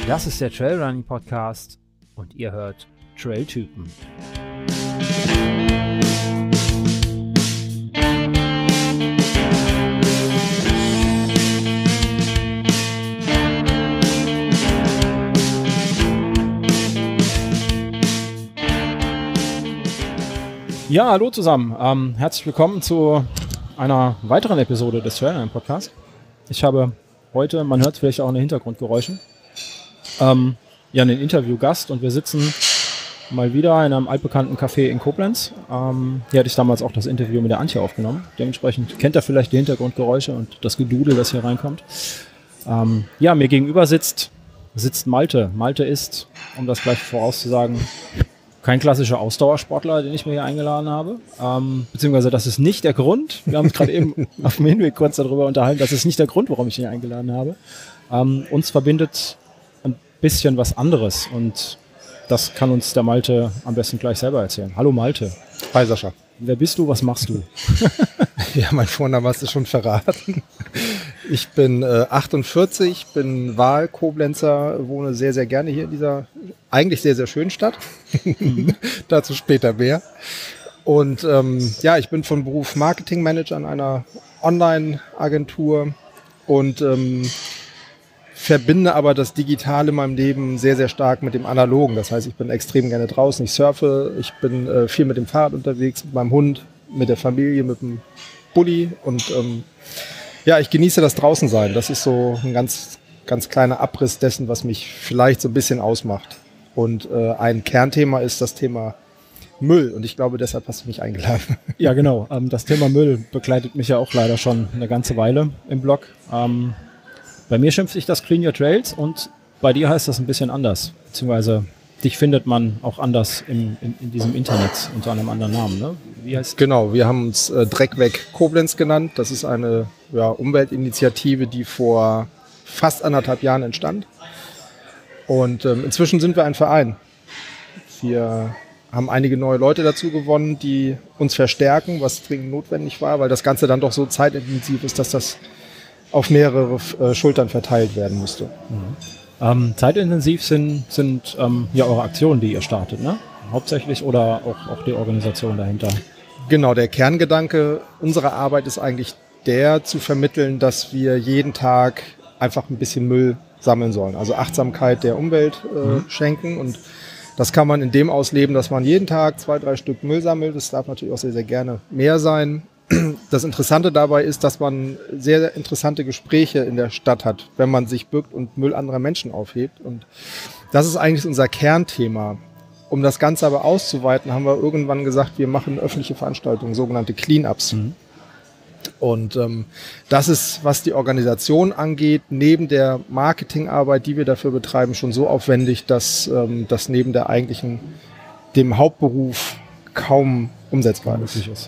Das ist der Trailrunning Podcast und ihr hört Trailtypen. Ja, hallo zusammen. Herzlich willkommen zu einer weiteren Episode des Trailrunning Podcasts. Ich habe heute, man hört vielleicht auch in den Hintergrundgeräuschen, einen Interviewgast und wir sitzen mal wieder in einem altbekannten Café in Koblenz. Hier hatte ich damals auch das Interview mit der Antje aufgenommen. Dementsprechend kennt ihr vielleicht die Hintergrundgeräusche und das Gedudel, das hier reinkommt. Mir gegenüber sitzt Malte. Malte ist, um das gleich vorauszusagen, kein klassischer Ausdauersportler, den ich mir hier eingeladen habe. Beziehungsweise das ist nicht der Grund. Wir haben uns gerade eben auf dem Hinweg kurz darüber unterhalten. Das ist nicht der Grund, warum ich ihn eingeladen habe. Uns verbindet ein bisschen was anderes und das kann uns der Malte am besten gleich selber erzählen. Hallo Malte. Hi Sascha. Wer bist du? Was machst du? Ja, mein Vorname hast du schon verraten. Ich bin 48, bin Wahl-Koblenzer, wohne sehr, sehr gerne hier in dieser eigentlich sehr, sehr schönen Stadt. Dazu später mehr. Und ich bin von Beruf Marketingmanager an einer Online-Agentur und verbinde aber das Digitale in meinem Leben sehr, sehr stark mit dem Analogen. Das heißt, ich bin extrem gerne draußen, ich surfe, ich bin viel mit dem Fahrrad unterwegs, mit meinem Hund, mit der Familie, mit dem Bulli und ich genieße das Draußensein. Das ist so ein ganz, ganz kleiner Abriss dessen, was mich vielleicht so ein bisschen ausmacht. Und ein Kernthema ist das Thema Müll. Und ich glaube, deshalb hast du mich eingeladen. Ja, genau. Das Thema Müll begleitet mich ja auch leider schon eine ganze Weile im Blog. Bei mir schimpft sich das Clean Your Trails und bei dir heißt das ein bisschen anders. Beziehungsweise dich findet man auch anders in diesem Internet unter einem anderen Namen, ne? Wie heißt Genau, wir haben uns Dreck weg Koblenz genannt. Das ist eine Umweltinitiative, die vor fast 1,5 Jahren entstand. Und inzwischen sind wir ein Verein. Wir haben einige neue Leute dazu gewonnen, die uns verstärken, was dringend notwendig war, weil das Ganze dann doch so zeitintensiv ist, dass das auf mehrere Schultern verteilt werden musste. Zeitintensiv sind eure Aktionen, die ihr startet, ne? Hauptsächlich oder auch die Organisation dahinter? Genau, der Kerngedanke unserer Arbeit ist eigentlich der, zu vermitteln, dass wir jeden Tag einfach ein bisschen Müll sammeln sollen. Also Achtsamkeit der Umwelt schenken. Und das kann man in dem ausleben, dass man jeden Tag 2-3 Stück Müll sammelt. Das darf natürlich auch sehr, sehr gerne mehr sein. Das Interessante dabei ist, dass man sehr, sehr interessante Gespräche in der Stadt hat, wenn man sich bückt und Müll anderer Menschen aufhebt. Und das ist eigentlich unser Kernthema. Um das Ganze aber auszuweiten, haben wir irgendwann gesagt, wir machen öffentliche Veranstaltungen, sogenannte Clean-Ups. Und das ist, was die Organisation angeht, neben der Marketingarbeit, die wir dafür betreiben, schon so aufwendig, dass das neben dem Hauptberuf kaum umsetzbar ist.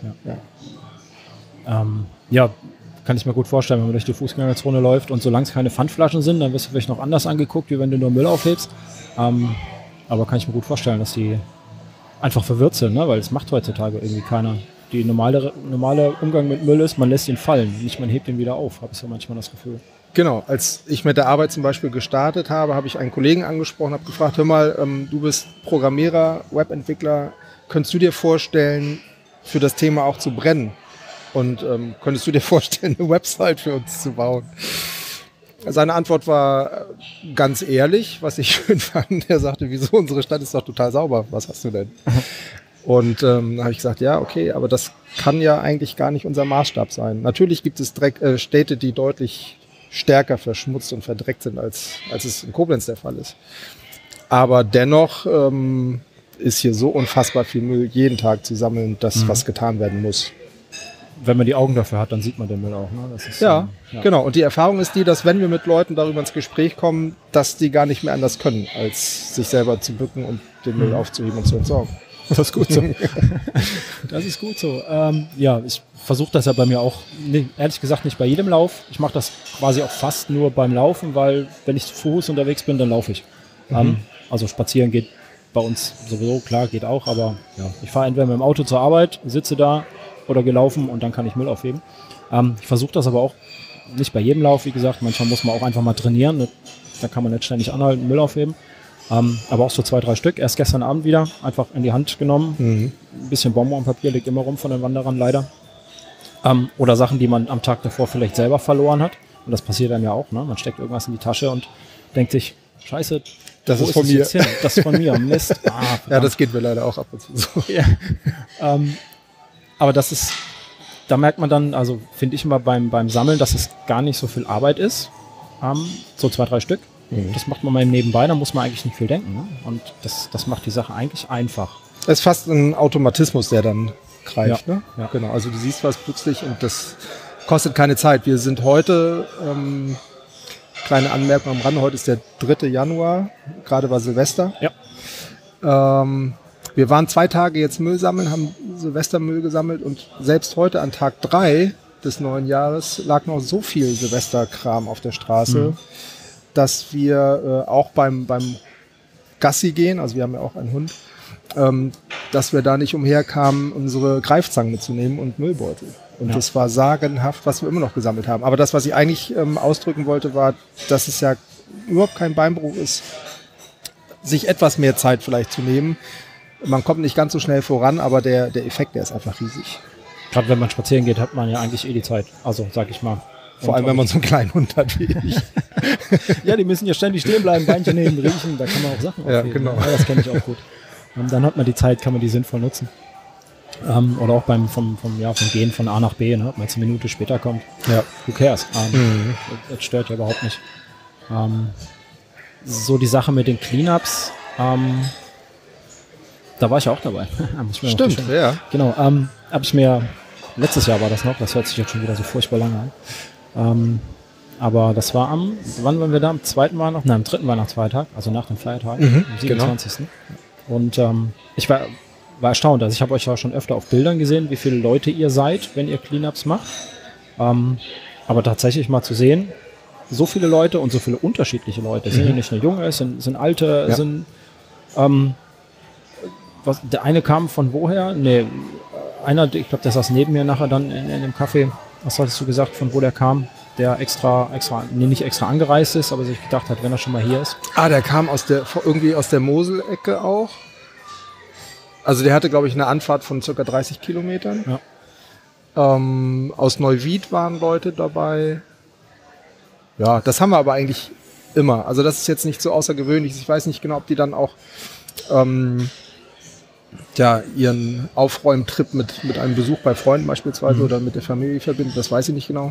Kann ich mir gut vorstellen, wenn man durch die Fußgängerzone läuft und solange es keine Pfandflaschen sind, dann wirst du vielleicht noch anders angeguckt, wie wenn du nur Müll aufhebst. Aber kann ich mir gut vorstellen, dass die einfach verwirrt sind, ne? Weil es macht heutzutage irgendwie keiner. Die normale Umgang mit Müll ist, man lässt ihn fallen, nicht man hebt ihn wieder auf, habe ich so manchmal das Gefühl. Genau, als ich mit der Arbeit zum Beispiel gestartet habe, habe ich einen Kollegen angesprochen, habe gefragt, hör mal, du bist Programmierer, Webentwickler, könntest du dir vorstellen, für das Thema auch zu brennen? Und könntest du dir vorstellen, eine Website für uns zu bauen? Seine Antwort war ganz ehrlich, was ich schön fand. Er sagte, wieso, unsere Stadt ist doch total sauber, was hast du denn? Und dann habe ich gesagt, ja, okay, aber das kann ja eigentlich gar nicht unser Maßstab sein. Natürlich gibt es Städte, die deutlich stärker verschmutzt und verdreckt sind, als es in Koblenz der Fall ist. Aber dennoch ist hier so unfassbar viel Müll jeden Tag zu sammeln, dass was getan werden muss. Wenn man die Augen dafür hat, dann sieht man den Müll auch. Ne? Das ist, genau. Und die Erfahrung ist die, dass wenn wir mit Leuten darüber ins Gespräch kommen, dass die gar nicht mehr anders können, als sich selber zu bücken und den Müll aufzuheben und zu entsorgen. Das ist gut so. Das ist gut so. Ich versuche das ja bei mir auch, ehrlich gesagt nicht bei jedem Lauf. Ich mache das quasi auch fast nur beim Laufen, weil wenn ich zu Fuß unterwegs bin, dann laufe ich. Also spazieren geht bei uns sowieso, klar, geht auch, aber ich fahre entweder mit dem Auto zur Arbeit, sitze da oder gelaufen und dann kann ich Müll aufheben. Ich versuche das aber auch nicht bei jedem Lauf, wie gesagt. Manchmal muss man auch einfach mal trainieren. Da kann man nicht ständig anhalten, Müll aufheben. Aber auch so 2, 3 Stück. Erst gestern Abend wieder einfach in die Hand genommen. Ein bisschen Bonbonpapier liegt immer rum von den Wanderern leider. Oder Sachen, die man am Tag davor vielleicht selber verloren hat. Und das passiert einem ja auch. Ne? Man steckt irgendwas in die Tasche und denkt sich, scheiße, das ist von mir. Das ist von mir. Mist. Ja, das geht mir leider auch ab und zu so. Ja. Aber das ist, da merkt man dann, also finde ich immer beim Sammeln, dass es gar nicht so viel Arbeit ist. So 2, 3 Stück. Das macht man mal nebenbei, da muss man eigentlich nicht viel denken. Ne? Und das macht die Sache eigentlich einfach. Es ist fast ein Automatismus, der dann greift. Ja. Ne? Ja. Genau, also du siehst was plötzlich und das kostet keine Zeit. Wir sind heute, kleine Anmerkung am Rande, heute ist der 3. Januar, gerade war Silvester. Ja. Wir waren 2 Tage jetzt Müll sammeln, haben Silvestermüll gesammelt und selbst heute an Tag 3 des neuen Jahres lag noch so viel Silvesterkram auf der Straße, dass wir auch beim Gassi gehen, also wir haben ja auch einen Hund, dass wir da nicht umherkamen, unsere Greifzangen mitzunehmen und Müllbeutel. Und das war sagenhaft, was wir immer noch gesammelt haben. Aber das, was ich eigentlich ausdrücken wollte, war, dass es ja überhaupt kein Beinbruch ist, sich etwas mehr Zeit vielleicht zu nehmen. Man kommt nicht ganz so schnell voran, aber der Effekt, der ist einfach riesig. Gerade wenn man spazieren geht, hat man ja eigentlich die Zeit. Also, sag ich mal. Vor allem, wenn man so einen kleinen Hund hat wie ich. Ja, die müssen ja ständig stehen bleiben, Beinchen nehmen, riechen, da kann man auch Sachen aufheben. Ja, genau. Ja, das kenne ich auch gut. Und dann hat man die Zeit, kann man die sinnvoll nutzen. Oder auch vom Gehen von A nach B, ne? Ob man jetzt eine Minute später kommt. Ja. Who cares? Das stört ja überhaupt nicht. So die Sache mit den Cleanups, da war ich ja auch dabei. Stimmt, ja. Genau, habe ich mir, letztes Jahr war das noch, das hört sich jetzt schon wieder so furchtbar lange an. Aber das war wann waren wir da? Am 2. am 3. Weihnachtsfeiertag, also nach dem Feiertag, am 27. Genau. Und ich war erstaunt, also ich habe euch ja schon öfter auf Bildern gesehen, wie viele Leute ihr seid, wenn ihr Cleanups macht. Aber tatsächlich mal zu sehen, so viele Leute und so viele unterschiedliche Leute, sind ja nicht nur Junge, sind Alte, sind der eine kam von woher? Nee, einer, ich glaube, der saß neben mir nachher dann in dem Café. Was hattest du gesagt, von wo der kam? Der nicht extra angereist ist, aber sich gedacht hat, wenn er schon mal hier ist. Der kam irgendwie aus der Mosel-Ecke auch. Also der hatte, glaube ich, eine Anfahrt von ca. 30 Kilometern. Ja. Aus Neuwied waren Leute dabei. Ja, das haben wir aber eigentlich immer. Also das ist jetzt nicht so außergewöhnlich. Ich weiß nicht genau, ob die dann auch ihren Aufräumtrip mit einem Besuch bei Freunden beispielsweise oder mit der Familie verbinden. Das weiß ich nicht genau.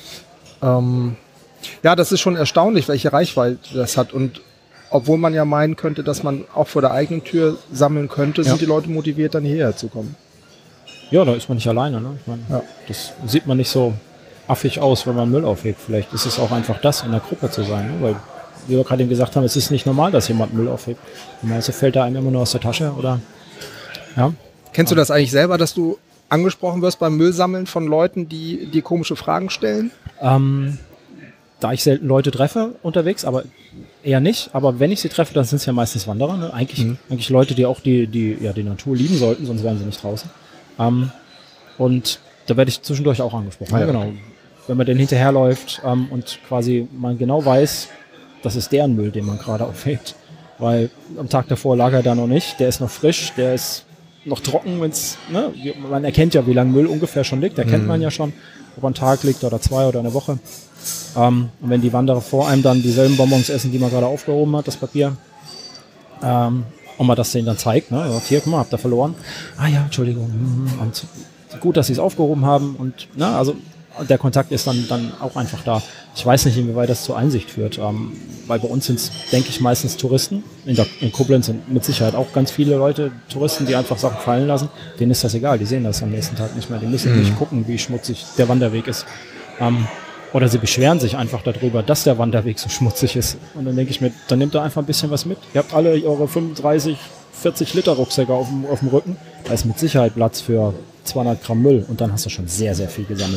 Das ist schon erstaunlich, welche Reichweite das hat. Und obwohl man ja meinen könnte, dass man auch vor der eigenen Tür sammeln könnte, sind die Leute motiviert, dann hierher zu kommen. Ja, da ist man nicht alleine. Ne? Ich meine, das sieht man nicht so affig aus, wenn man Müll aufhebt. Vielleicht ist es auch einfach das, in der Gruppe zu sein. Ne? Weil, wie wir gerade eben gesagt haben, es ist nicht normal, dass jemand Müll aufhebt. Also fällt da einem immer nur aus der Tasche. Oder Kennst du das eigentlich selber, dass du angesprochen wirst beim Müllsammeln von Leuten, die dir komische Fragen stellen? Da ich selten Leute treffe unterwegs, aber eher nicht. Aber wenn ich sie treffe, dann sind es ja meistens Wanderer. Ne? Eigentlich Leute, die auch die Natur lieben sollten, sonst wären sie nicht draußen. Und da werde ich zwischendurch auch angesprochen. Ja. Genau. Wenn man den hinterherläuft und quasi man genau weiß, das ist deren Müll, den man gerade aufhebt. Weil am Tag davor lag er da noch nicht. Der ist noch frisch, der ist noch trocken, man erkennt ja, wie lange Müll ungefähr schon liegt. Erkennt man ja schon, ob ein Tag liegt oder 2 oder eine Woche. Und wenn die Wanderer vor einem dann dieselben Bonbons essen, die man gerade aufgehoben hat, das Papier, und man das denen dann zeigt, ne? Also, hier, guck mal, habt ihr verloren. Ja, Entschuldigung. Und gut, dass sie es aufgehoben haben. Und also der Kontakt ist dann auch einfach da. Ich weiß nicht, inwieweit das zur Einsicht führt, weil bei uns sind es, denke ich, meistens Touristen. In Koblenz sind mit Sicherheit auch ganz viele Leute, Touristen, die einfach Sachen fallen lassen. Denen ist das egal, die sehen das am nächsten Tag nicht mehr. Die müssen nicht gucken, wie schmutzig der Wanderweg ist. Oder sie beschweren sich einfach darüber, dass der Wanderweg so schmutzig ist. Und dann denke ich mir, dann nehmt da einfach ein bisschen was mit. Ihr habt alle eure 35, 40 Liter Rucksäcke auf dem Rücken. Da ist mit Sicherheit Platz für 200 Gramm Müll. Und dann hast du schon sehr, sehr viel gesammelt.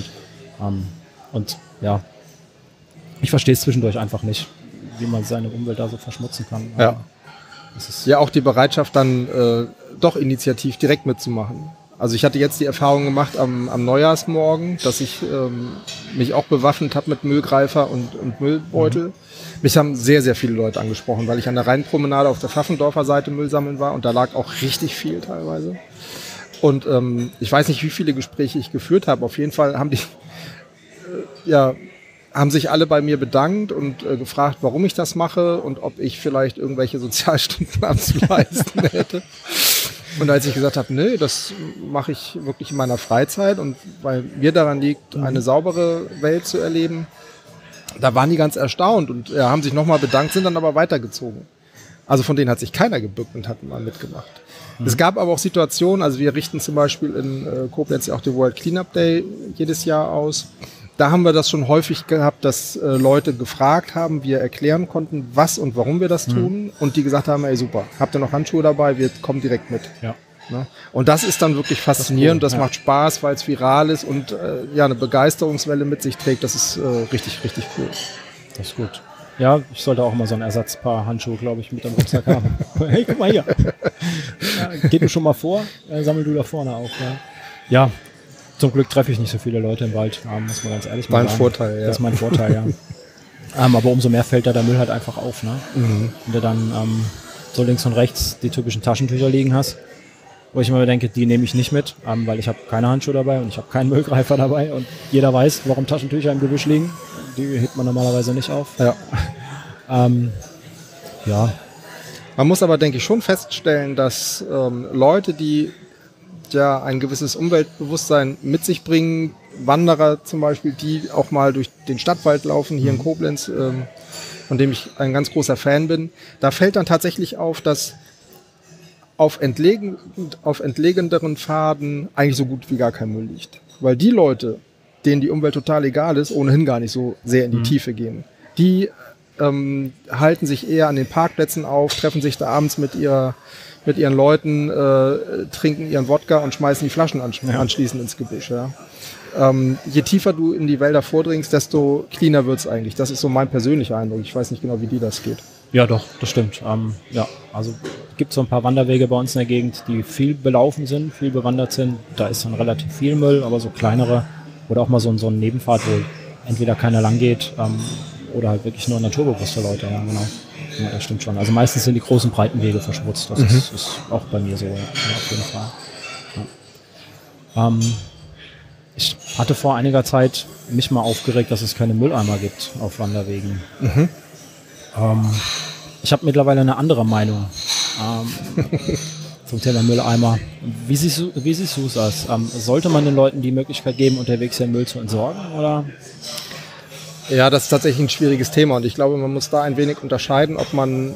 Ich verstehe es zwischendurch einfach nicht, wie man seine Umwelt da so verschmutzen kann. Ja, auch die Bereitschaft dann doch initiativ direkt mitzumachen. Also ich hatte jetzt die Erfahrung gemacht am Neujahrsmorgen, dass ich mich auch bewaffnet habe mit Müllgreifer und Müllbeutel. Mich haben sehr, sehr viele Leute angesprochen, weil ich an der Rheinpromenade auf der Pfaffendorfer Seite Müll sammeln war und da lag auch richtig viel teilweise. Und ich weiß nicht, wie viele Gespräche ich geführt habe. Auf jeden Fall haben die haben sich alle bei mir bedankt und gefragt, warum ich das mache und ob ich vielleicht irgendwelche Sozialstunden abzuleisten hätte. Und als ich gesagt habe, nö, das mache ich wirklich in meiner Freizeit und weil mir daran liegt, eine saubere Welt zu erleben, da waren die ganz erstaunt und haben sich nochmal bedankt, sind dann aber weitergezogen. Also von denen hat sich keiner gebückt und hat mal mitgemacht. Es gab aber auch Situationen, also wir richten zum Beispiel in Koblenz ja auch den World Cleanup Day jedes Jahr aus. Da haben wir das schon häufig gehabt, dass Leute gefragt haben, wir erklären konnten, was und warum wir das tun und die gesagt haben, ey super, habt ihr noch Handschuhe dabei, wir kommen direkt mit. Ja. Ne? Und das ist dann wirklich faszinierend, das macht Spaß, weil es viral ist und eine Begeisterungswelle mit sich trägt, das ist richtig, richtig cool. Das ist gut. Ja, ich sollte auch mal so ein Ersatzpaar Handschuhe, glaube ich, mit am Rucksack haben. Hey, guck mal hier. Ja, geht mir schon mal vor, sammel du da vorne auf. Ja, zum Glück treffe ich nicht so viele Leute im Wald, muss man ganz ehrlich mal sagen. Mein Vorteil, ja. Das ist mein Vorteil, ja. Aber umso mehr fällt da der Müll halt einfach auf, ne? Wenn du dann so links und rechts die typischen Taschentücher liegen hast, wo ich immer denke, die nehme ich nicht mit, weil ich habe keine Handschuhe dabei und ich habe keinen Müllgreifer dabei und jeder weiß, warum Taschentücher im Gebüsch liegen. Die hebt man normalerweise nicht auf. Ja. Ja. Man muss aber, denke ich, schon feststellen, dass Leute, die ja ein gewisses Umweltbewusstsein mit sich bringen, Wanderer zum Beispiel, die auch mal durch den Stadtwald laufen, hier in Koblenz, von dem ich ein ganz großer Fan bin, da fällt dann tatsächlich auf, dass auf entlegenderen Pfaden eigentlich so gut wie gar kein Müll liegt. Weil die Leute, denen die Umwelt total egal ist, ohnehin gar nicht so sehr in die Tiefe gehen. Die halten sich eher an den Parkplätzen auf, treffen sich da abends mit ihren Leuten, trinken ihren Wodka und schmeißen die Flaschen anschließend ins Gebüsch. Ja. Je tiefer du in die Wälder vordringst, desto cleaner wird's eigentlich. Das ist so mein persönlicher Eindruck. Ich weiß nicht genau, wie dir das geht. Ja, doch, das stimmt. Ja, also gibt so ein paar Wanderwege bei uns in der Gegend, die viel belaufen sind, viel bewandert sind. Da ist dann relativ viel Müll, aber so kleinere oder auch mal so ein Nebenpfad, wo entweder keiner lang geht oder halt wirklich nur naturbewusste Leute. Ja, genau. Ja, das stimmt schon. Also meistens sind die großen breiten Wege verschmutzt. Das ist auch bei mir so, ja, auf jeden Fall. Ja. Ich hatte vor einiger Zeit mich mal aufgeregt, dass es keine Mülleimer gibt auf Wanderwegen. Ich habe mittlerweile eine andere Meinung zum Thema Mülleimer. Wie siehst du das? Sollte man den Leuten die Möglichkeit geben, unterwegs den Müll zu entsorgen? Oder? Ja, das ist tatsächlich ein schwieriges Thema und ich glaube, man muss da ein wenig unterscheiden, ob man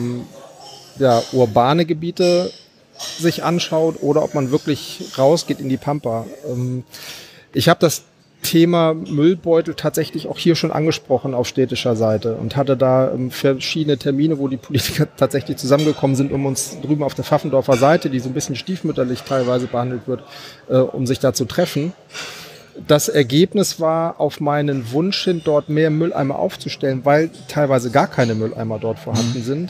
urbane Gebiete sich anschaut oder ob man wirklich rausgeht in die Pampa. Ich habe das Thema Müllbeutel tatsächlich auch hier schon angesprochen auf städtischer Seite und hatte da verschiedene Termine, wo die Politiker tatsächlich zusammengekommen sind, um uns drüben auf der Pfaffendorfer Seite, die so ein bisschen stiefmütterlich teilweise behandelt wird, um sich da zu treffen. Das Ergebnis war auf meinen Wunsch hin, dort mehr Mülleimer aufzustellen, weil teilweise gar keine Mülleimer dort vorhanden sind.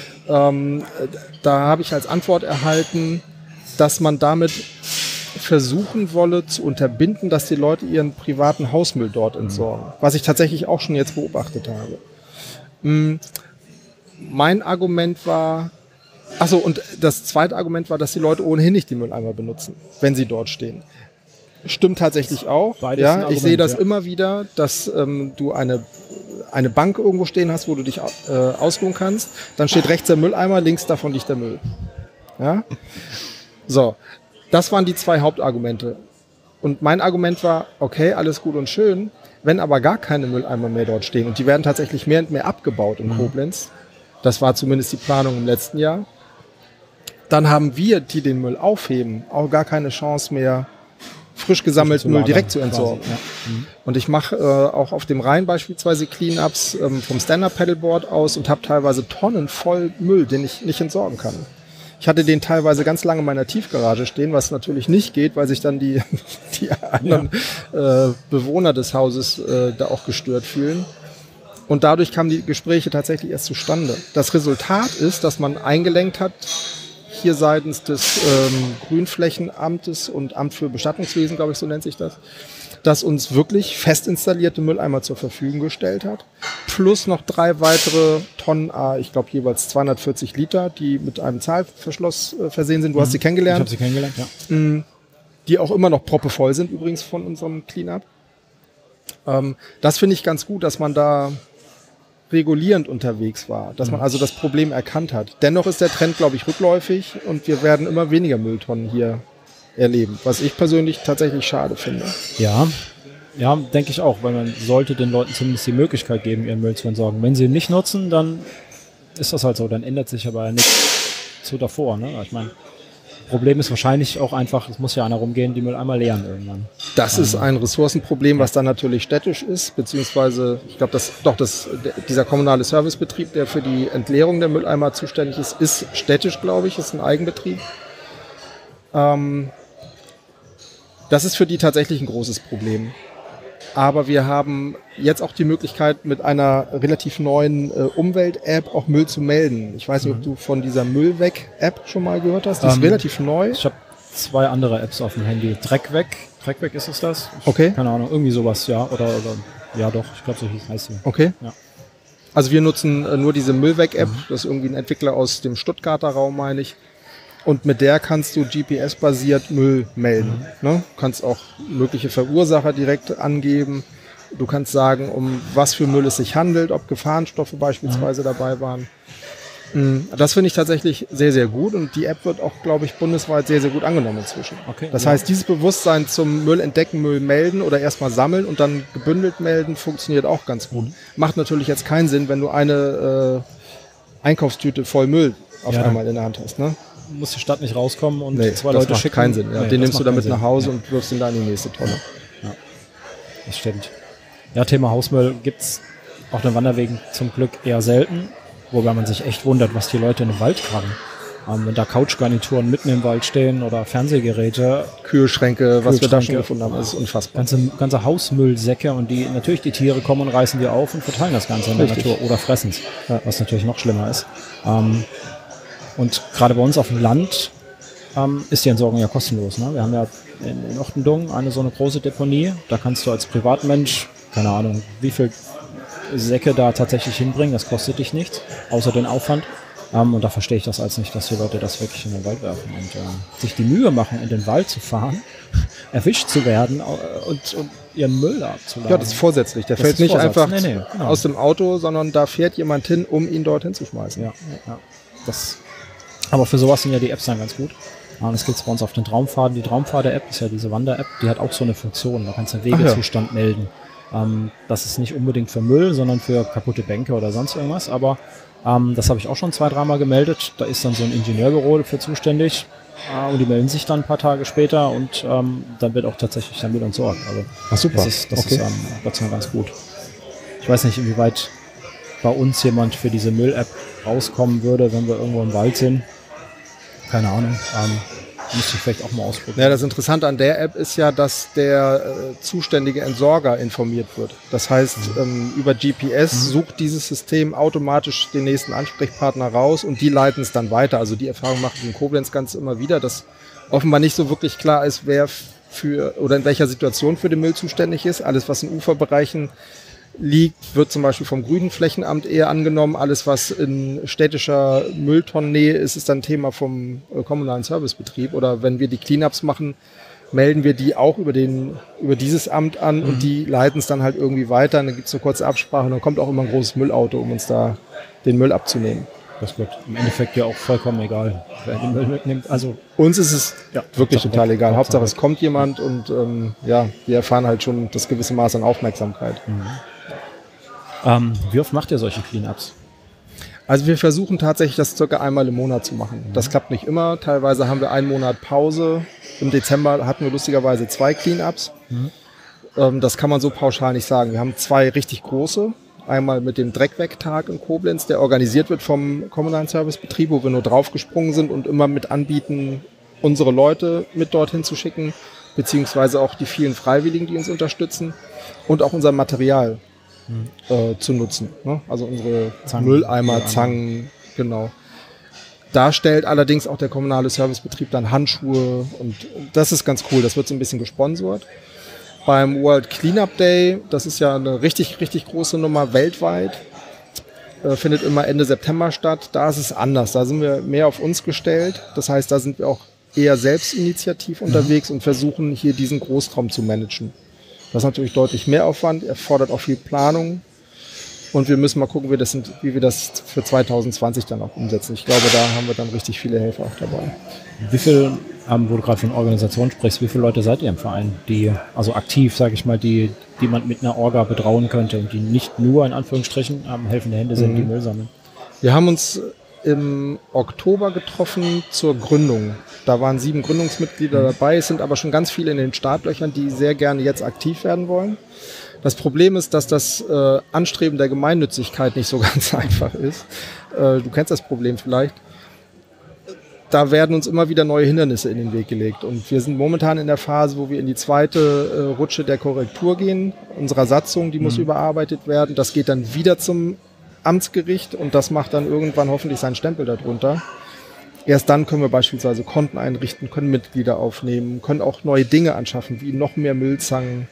Da habe ich als Antwort erhalten, dass man damit versuchen wolle zu unterbinden, dass die Leute ihren privaten Hausmüll dort entsorgen. Was ich tatsächlich auch schon jetzt beobachtet habe. Mein Argument war, und das zweite Argument war, dass die Leute ohnehin nicht die Mülleimer benutzen, wenn sie dort stehen. Stimmt tatsächlich auch. Ja, ich sehe das immer wieder, dass du eine Bank irgendwo stehen hast, wo du dich ausruhen kannst. Dann steht rechts der Mülleimer, links davon liegt der Müll. Ja? So, das waren die zwei Hauptargumente. Und mein Argument war, okay, alles gut und schön, wenn aber gar keine Mülleimer mehr dort stehen und die werden tatsächlich mehr und mehr abgebaut in Koblenz, das war zumindest die Planung im letzten Jahr, dann haben wir, die den Müll aufheben, auch gar keine Chance mehr, frisch gesammelten Müll direkt zu entsorgen. Ja. Und ich mache auch auf dem Rhein beispielsweise Cleanups vom Stand-Up-Paddleboard aus und habe teilweise Tonnen voll Müll, den ich nicht entsorgen kann. Ich hatte den teilweise ganz lange in meiner Tiefgarage stehen, was natürlich nicht geht, weil sich dann die anderen Bewohner des Hauses da auch gestört fühlen. Und dadurch kamen die Gespräche tatsächlich erst zustande. Das Resultat ist, dass man eingelenkt hat, hier seitens des Grünflächenamtes und Amt für Bestattungswesen, glaube ich, so nennt sich das uns wirklich fest installierte Mülleimer zur Verfügung gestellt hat. Plus noch 3 weitere Tonnen, ich glaube jeweils 240 Liter, die mit einem Zahlverschluss versehen sind. Du hast sie kennengelernt. Ich habe sie kennengelernt, ja. Die auch immer noch proppevoll sind übrigens von unserem Cleanup. Das finde ich ganz gut, dass man da regulierend unterwegs war, dass man also das Problem erkannt hat. Dennoch ist der Trend, glaube ich, rückläufig und wir werden immer weniger Mülltonnen hier erleben, was ich persönlich tatsächlich schade finde. Ja, denke ich auch, weil man sollte den Leuten zumindest die Möglichkeit geben, ihren Müll zu entsorgen. Wenn sie ihn nicht nutzen, dann ist das halt so, dann ändert sich aber nichts zu davor. Ne? Ich meine, Problem ist wahrscheinlich auch einfach, es muss ja einer rumgehen, die Mülleimer leeren irgendwann. Das ist ein Ressourcenproblem, was dann natürlich städtisch ist, beziehungsweise, ich glaube, dieser kommunale Servicebetrieb, der für die Entleerung der Mülleimer zuständig ist städtisch, glaube ich, ist ein Eigenbetrieb. Das ist für die tatsächlich ein großes Problem. Aber wir haben jetzt auch die Möglichkeit, mit einer relativ neuen Umwelt-App auch Müll zu melden. Ich weiß nicht, ob du von dieser Müllweg-App schon mal gehört hast. Die ist relativ neu. Ich habe 2 andere Apps auf dem Handy. Dreckweg ist es das? Okay. Keine Ahnung, irgendwie sowas, ja. Oder ja doch, ich glaube, so heißt sie. Okay. Ja. Also wir nutzen nur diese Müllweg-App. Das ist irgendwie ein Entwickler aus dem Stuttgarter Raum, meine ich. Und mit der kannst du GPS-basiert Müll melden. Ne? Du kannst auch mögliche Verursacher direkt angeben. Du kannst sagen, um was für Müll es sich handelt, ob Gefahrenstoffe beispielsweise dabei waren. Das finde ich tatsächlich sehr, sehr gut. Und die App wird auch, glaube ich, bundesweit sehr, sehr gut angenommen inzwischen. Okay, das heißt, dieses Bewusstsein zum Müll entdecken, Müll melden oder erstmal sammeln und dann gebündelt melden, funktioniert auch ganz gut. Macht natürlich jetzt keinen Sinn, wenn du eine Einkaufstüte voll Müll auf einmal in der Hand hast. Ne? Muss die Stadt nicht rauskommen und 2 das Leute macht schicken. Keinen Sinn. Ja. Nee, den nimmst du damit Sinn. nach Hause und wirfst ihn da in die nächste Tonne. Ja, das stimmt. Ja, Thema Hausmüll gibt's auf den Wanderwegen zum Glück eher selten, wobei man sich echt wundert, was die Leute in den Wald tragen. Wenn da Couchgarnituren mitten im Wald stehen oder Fernsehgeräte, Kühlschränke, was wir da schon gefunden haben, das ist unfassbar. Ganze Hausmüllsäcke und natürlich die Tiere kommen und reißen die auf und verteilen das Ganze in der Natur oder fressen es, was natürlich noch schlimmer ist. Und gerade bei uns auf dem Land ist die Entsorgung ja kostenlos. Ne? Wir haben ja in Ochtendung so eine große Deponie. Da kannst du als Privatmensch, keine Ahnung, wie viel Säcke da tatsächlich hinbringen. Das kostet dich nichts, außer den Aufwand. Und da verstehe ich das als nicht, dass die Leute das wirklich in den Wald werfen und sich die Mühe machen, in den Wald zu fahren, erwischt zu werden und ihren Müll da abzuladen. Ja, das ist vorsätzlich. Der fällt nicht einfach aus dem Auto, sondern da fährt jemand hin, um ihn dorthin zu schmeißen. Ja. Aber für sowas sind ja die Apps dann ganz gut. Das gibt es bei uns auf den Traumfaden. Die Traumpfade-App ist ja diese Wander-App, die hat auch so eine Funktion. Da kannst du den Wegezustand melden. Das ist nicht unbedingt für Müll, sondern für kaputte Bänke oder sonst irgendwas. Aber das habe ich auch schon 2-3 Mal gemeldet. Da ist dann so ein Ingenieurbüro für zuständig. Und die melden sich dann ein paar Tage später und dann wird auch tatsächlich der Müll entsorgt. Also super. Das ist Gott sei Dank ganz gut. Ich weiß nicht, inwieweit bei uns jemand für diese Müll-App rauskommen würde, wenn wir irgendwo im Wald sind. Keine Ahnung. Müsste ich vielleicht auch mal ausprobieren. Ja, das Interessante an der App ist ja, dass der zuständige Entsorger informiert wird. Das heißt, über GPS sucht dieses System automatisch den nächsten Ansprechpartner raus und die leiten es dann weiter. Also die Erfahrung mache ich in Koblenz ganz immer wieder, dass offenbar nicht so wirklich klar ist, wer für oder in welcher Situation für den Müll zuständig ist. Alles, was in Uferbereichen liegt, wird zum Beispiel vom Grünflächenamt eher angenommen. Alles, was in städtischer Mülltonnennähe ist, ist dann Thema vom kommunalen Servicebetrieb. Oder wenn wir die Cleanups machen, melden wir die auch über dieses Amt an und die leiten es dann halt irgendwie weiter. Und dann gibt es eine kurze Absprache und dann kommt auch immer ein großes Müllauto, um uns da den Müll abzunehmen. Das wird im Endeffekt ja auch vollkommen egal, wer den Müll mitnimmt. Also uns ist es wirklich total egal. Hauptsache es kommt jemand und wir erfahren halt schon das gewisse Maß an Aufmerksamkeit. Wie oft macht ihr solche Cleanups? Also wir versuchen tatsächlich, das circa einmal im Monat zu machen. Das klappt nicht immer. Teilweise haben wir einen Monat Pause. Im Dezember hatten wir lustigerweise 2 Cleanups. Das kann man so pauschal nicht sagen. Wir haben 2 richtig große. Einmal mit dem Dreckwegtag in Koblenz, der organisiert wird vom kommunalen Servicebetrieb, wo wir nur draufgesprungen sind und immer mit anbieten, unsere Leute mit dorthin zu schicken, beziehungsweise auch die vielen Freiwilligen, die uns unterstützen und auch unser Material zu nutzen. Ne? Also unsere Mülleimer, Zangen, genau. Da stellt allerdings auch der kommunale Servicebetrieb dann Handschuhe und das ist ganz cool. Das wird so ein bisschen gesponsert. Beim World Cleanup Day, das ist ja eine richtig, richtig große Nummer weltweit, findet immer Ende September statt. Da ist es anders. Da sind wir mehr auf uns gestellt. Das heißt, da sind wir auch eher selbstinitiativ unterwegs und versuchen hier diesen Großraum zu managen. Das ist natürlich deutlich mehr Aufwand, erfordert auch viel Planung. Und wir müssen mal gucken, wie wir das für 2020 dann auch umsetzen. Ich glaube, da haben wir dann richtig viele Helfer auch dabei. Wie viel, wo du gerade von Organisation sprichst, wie viele Leute seid ihr im Verein, die, also aktiv, sage ich mal, die man mit einer Orga betrauen könnte und die nicht nur in Anführungsstrichen helfende Hände sind, die Müll sammeln? Wir haben uns im Oktober getroffen zur Gründung. Da waren 7 Gründungsmitglieder dabei, es sind aber schon ganz viele in den Startlöchern, die sehr gerne jetzt aktiv werden wollen. Das Problem ist, dass das Anstreben der Gemeinnützigkeit nicht so ganz einfach ist. Du kennst das Problem vielleicht. Da werden uns immer wieder neue Hindernisse in den Weg gelegt. Und wir sind momentan in der Phase, wo wir in die zweite Rutsche der Korrektur gehen. Unsere Satzung, die muss überarbeitet werden. Das geht dann wieder zum Amtsgericht und das macht dann irgendwann hoffentlich seinen Stempel darunter. Erst dann können wir beispielsweise Konten einrichten, können Mitglieder aufnehmen, können auch neue Dinge anschaffen, wie noch mehr Müllzangen.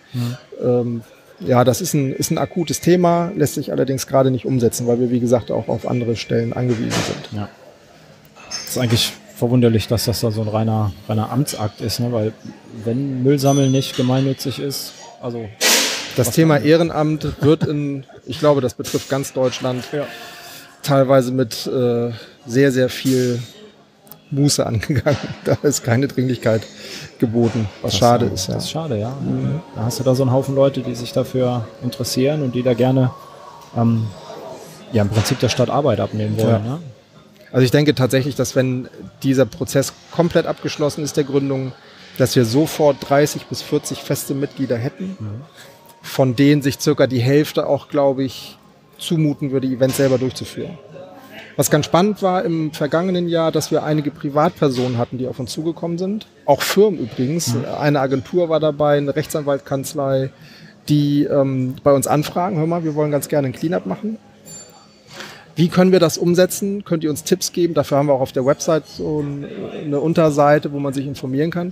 Ja, das ist ein akutes Thema, lässt sich allerdings gerade nicht umsetzen, weil wir, wie gesagt, auch auf andere Stellen angewiesen sind. Ja. Das ist eigentlich verwunderlich, dass das da so ein reiner Amtsakt ist, ne? Weil wenn Müllsammeln nicht gemeinnützig ist, also... Das Thema Ehrenamt wird ich glaube, das betrifft ganz Deutschland, teilweise mit sehr, sehr viel Muße angegangen. Da ist keine Dringlichkeit geboten, was schade ist. Ja. Das ist schade, ja. Da hast du da so einen Haufen Leute, die sich dafür interessieren und die da gerne im Prinzip der Stadt Arbeit abnehmen wollen. Ja. Ne? Also ich denke tatsächlich, dass wenn dieser Prozess komplett abgeschlossen ist, der Gründung, dass wir sofort 30 bis 40 feste Mitglieder hätten, von denen sich circa die Hälfte auch, glaube ich, zumuten würde, Events selber durchzuführen. Was ganz spannend war im vergangenen Jahr, dass wir einige Privatpersonen hatten, die auf uns zugekommen sind. Auch Firmen übrigens. Eine Agentur war dabei, eine Rechtsanwaltkanzlei, die bei uns anfragen, hör mal, wir wollen ganz gerne ein Cleanup machen. Wie können wir das umsetzen? Könnt ihr uns Tipps geben? Dafür haben wir auch auf der Website so eine Unterseite, wo man sich informieren kann.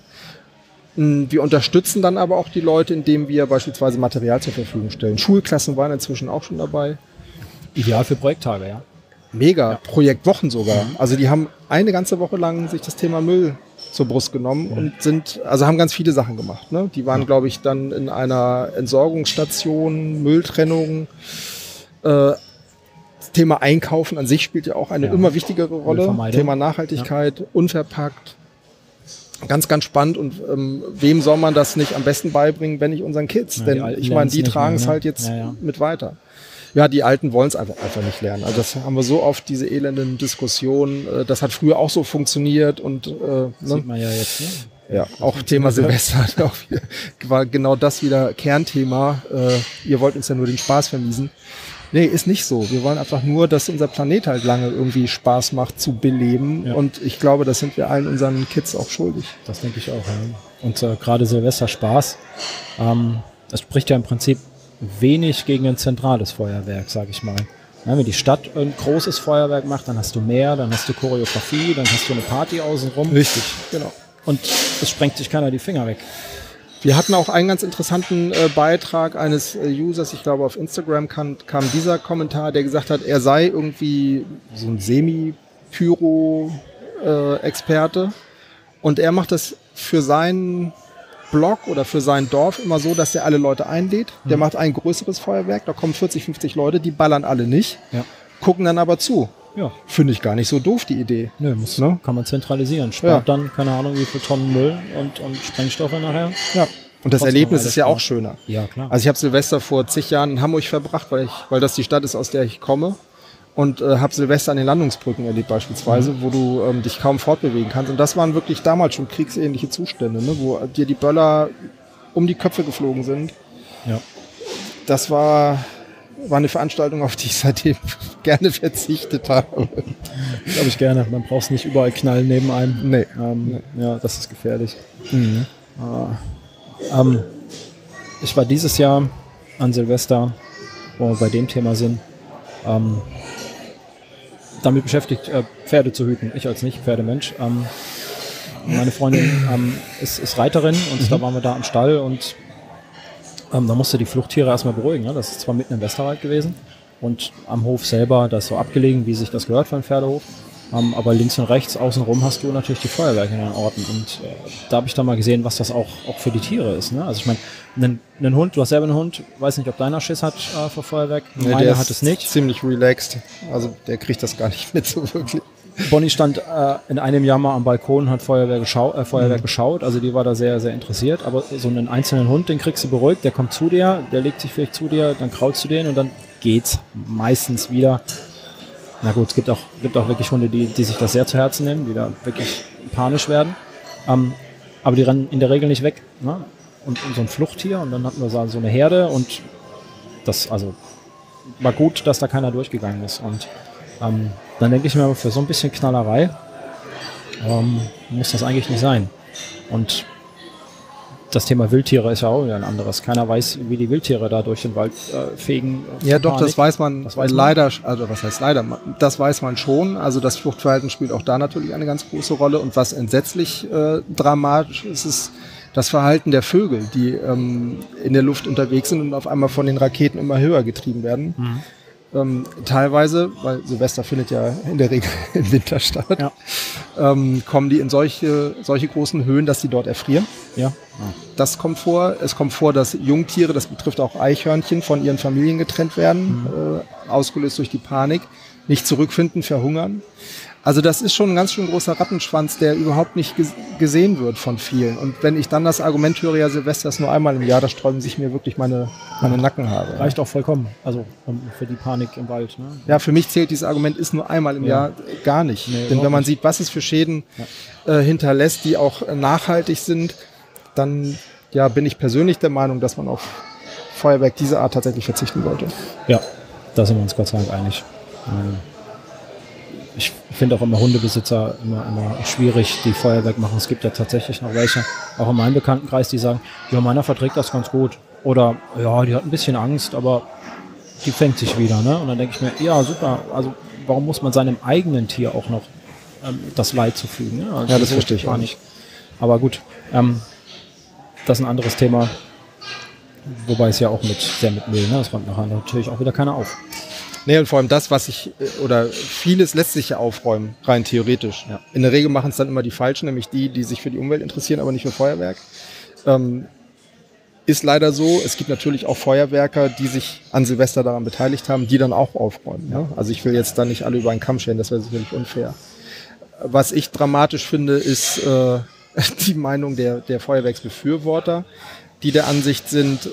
Wir unterstützen dann aber auch die Leute, indem wir beispielsweise Material zur Verfügung stellen. Schulklassen waren inzwischen auch schon dabei. Ideal für Projekttage, ja. Mega, Projektwochen sogar. Also die haben eine ganze Woche lang sich das Thema Müll zur Brust genommen und haben ganz viele Sachen gemacht. Ne? Die waren, glaube ich, dann in einer Entsorgungsstation, Mülltrennung. Das Thema Einkaufen an sich spielt ja auch eine immer wichtigere Rolle. Thema Nachhaltigkeit, unverpackt. Ganz, ganz spannend. Und wem soll man das nicht am besten beibringen, wenn nicht unseren Kids? Ja, denn ich meine, die tragen es halt jetzt mit weiter. Ja, die Alten wollen es einfach nicht lernen. Also das haben wir so oft, diese elenden Diskussionen. Das hat früher auch so funktioniert. Und sieht man ja jetzt, ne? Ja, auch Thema Silvester war genau das wieder Kernthema. Ihr wollt uns ja nur den Spaß vermiesen. Nee, ist nicht so. Wir wollen einfach nur, dass unser Planet halt lange irgendwie Spaß macht zu beleben. Ja. Und ich glaube, das sind wir allen unseren Kids auch schuldig. Das denke ich auch. Ja. Und gerade Silvester Spaß, das spricht ja im Prinzip wenig gegen ein zentrales Feuerwerk, sage ich mal. Ja, wenn die Stadt ein großes Feuerwerk macht, dann hast du mehr, dann hast du Choreografie, dann hast du eine Party außenrum. Richtig, genau. Und es sprengt sich keiner die Finger weg. Wir hatten auch einen ganz interessanten Beitrag eines Users, ich glaube auf Instagram kam dieser Kommentar, der gesagt hat, er sei irgendwie so ein Semi-Pyro-Experte und er macht das für seinen Blog oder für sein Dorf immer so, dass er alle Leute einlädt. Der macht ein größeres Feuerwerk, da kommen 40, 50 Leute, die ballern alle nicht, gucken dann aber zu. Ja. Finde ich gar nicht so doof, die Idee. Nö, kann man zentralisieren. Spart dann, keine Ahnung, wie viel Tonnen Müll und Sprengstoffe nachher. Ja. Und das Erlebnis ist ja auch schöner. Ja, klar. Also ich habe Silvester vor zig Jahren in Hamburg verbracht, weil das die Stadt ist, aus der ich komme. Und habe Silvester an den Landungsbrücken erlebt beispielsweise, wo du dich kaum fortbewegen kannst. Und das waren wirklich damals schon kriegsähnliche Zustände, ne? Wo dir die Böller um die Köpfe geflogen sind. Ja. Das war eine Veranstaltung, auf die ich seitdem gerne verzichtet habe. Glaube ich gerne. Man braucht es nicht überall knallen neben einem. Nee. Ja, das ist gefährlich. Ich war dieses Jahr an Silvester, wo wir bei dem Thema sind, damit beschäftigt, Pferde zu hüten. Ich als Nicht-Pferdemensch. Meine Freundin ist Reiterin und da waren wir da am Stall und da musste die Fluchttiere erstmal beruhigen. Ne? Das ist zwar mitten im Westerwald gewesen und am Hof selber, das ist so abgelegen, wie sich das gehört für einen Pferdehof. Aber links und rechts, außenrum hast du natürlich die Feuerwerke in den Orten. Und da habe ich dann mal gesehen, was das auch für die Tiere ist. Ne? Also ich meine, einen Hund, du hast selber einen Hund, weiß nicht, ob deiner Schiss hat vor Feuerwerk. Nee, Meiner hat es nicht. Ziemlich relaxed. Also der kriegt das gar nicht mit so wirklich. Bonnie stand in einem Jahr mal am Balkon und hat Feuerwerk geschaut. Also die war da sehr, sehr interessiert. Aber so einen einzelnen Hund, den kriegst du beruhigt. Der kommt zu dir, der legt sich vielleicht zu dir, dann kraulst du den und dann geht's meistens wieder. Na gut, es gibt auch wirklich Hunde, die sich das sehr zu Herzen nehmen, die da wirklich panisch werden. Aber die rennen in der Regel nicht weg. Ne? Und so ein Fluchttier und dann hatten wir so eine Herde und das also war gut, dass da keiner durchgegangen ist. Und dann denke ich mir, für so ein bisschen Knallerei muss das eigentlich nicht sein. Und das Thema Wildtiere ist ja auch wieder ein anderes. Keiner weiß, wie die Wildtiere da durch den Wald fegen. Ja, doch, das weiß man leider, also was heißt leider, das weiß man schon. Also das Fluchtverhalten spielt auch da natürlich eine ganz große Rolle. Und was entsetzlich dramatisch ist das Verhalten der Vögel, die in der Luft unterwegs sind und auf einmal von den Raketen immer höher getrieben werden. Teilweise, weil Silvester findet ja in der Regel im Winter statt, kommen die in solche großen Höhen, dass die dort erfrieren. Ja. Das kommt vor. Es kommt vor, dass Jungtiere, das betrifft auch Eichhörnchen, von ihren Familien getrennt werden, ausgelöst durch die Panik, nicht zurückfinden, verhungern. Also das ist schon ein ganz schön großer Rattenschwanz, der überhaupt nicht gesehen wird von vielen. Und wenn ich dann das Argument höre, ja, Silvester ist nur einmal im Jahr, da sträuben sich mir wirklich meine Nackenhaare. Reicht auch vollkommen, also für die Panik im Wald. Ne? Ja, für mich zählt dieses Argument, ist nur einmal im Jahr gar nicht. Nee, denn wenn man sieht, was es für Schäden hinterlässt, die auch nachhaltig sind, dann bin ich persönlich der Meinung, dass man auf Feuerwerk dieser Art tatsächlich verzichten sollte. Ja, da sind wir uns Gott sei Dank einig. Ich finde auch immer Hundebesitzer immer schwierig, die Feuerwerk machen. Es gibt ja tatsächlich noch welche, auch in meinem Bekanntenkreis, die sagen, ja, meiner verträgt das ganz gut. Oder, ja, die hat ein bisschen Angst, aber die fängt sich wieder. Ne? Und dann denke ich mir, ja, super, also warum muss man seinem eigenen Tier auch noch das Leid zufügen? Ne? Also ja, das verstehe ich gar nicht. Aber gut, das ist ein anderes Thema, wobei es ja auch sehr mit Müll, ne? Das räumt nachher natürlich auch wieder keiner auf. Nee, und vor allem das, vieles lässt sich ja aufräumen, rein theoretisch. Ja. In der Regel machen es dann immer die Falschen, nämlich die sich für die Umwelt interessieren, aber nicht für Feuerwerk. Ist leider so. Es gibt natürlich auch Feuerwerker, die sich an Silvester daran beteiligt haben, die dann auch aufräumen. Ja. Ne? Also ich will jetzt da nicht alle über einen Kamm scheren, das wäre sicherlich unfair. Was ich dramatisch finde, ist die Meinung der Feuerwerksbefürworter, die der Ansicht sind,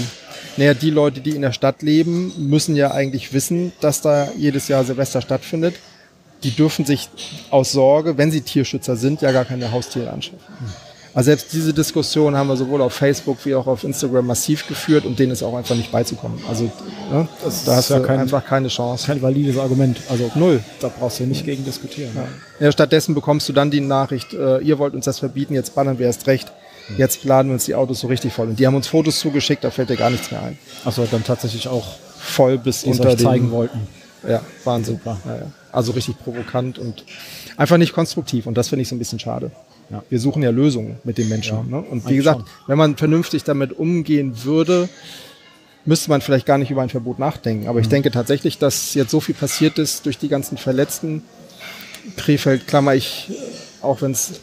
die Leute, die in der Stadt leben, müssen ja eigentlich wissen, dass da jedes Jahr Silvester stattfindet. Die dürfen sich aus Sorge, wenn sie Tierschützer sind, ja gar keine Haustiere anschaffen. Also selbst diese Diskussion haben wir sowohl auf Facebook wie auch auf Instagram massiv geführt und denen ist auch einfach nicht beizukommen. Also da hast du einfach keine Chance. Kein valides Argument. Also null. Da brauchst du nicht gegen diskutieren. Ja, stattdessen bekommst du dann die Nachricht, ihr wollt uns das verbieten, jetzt ballern wir erst recht. Jetzt laden wir uns die Autos so richtig voll. Und die haben uns Fotos zugeschickt, da fällt dir gar nichts mehr ein. Achso, dann tatsächlich auch voll bis unter den zeigen wollten. Ja, Wahnsinn. Ja. Also richtig provokant und einfach nicht konstruktiv. Und das finde ich so ein bisschen schade. Ja. Wir suchen ja Lösungen mit den Menschen. Ja, ne? Und wie gesagt, wenn man vernünftig damit umgehen würde, müsste man vielleicht gar nicht über ein Verbot nachdenken. Aber ich denke tatsächlich, dass jetzt so viel passiert ist durch die ganzen Verletzten. Krefeld klammer ich, auch wenn es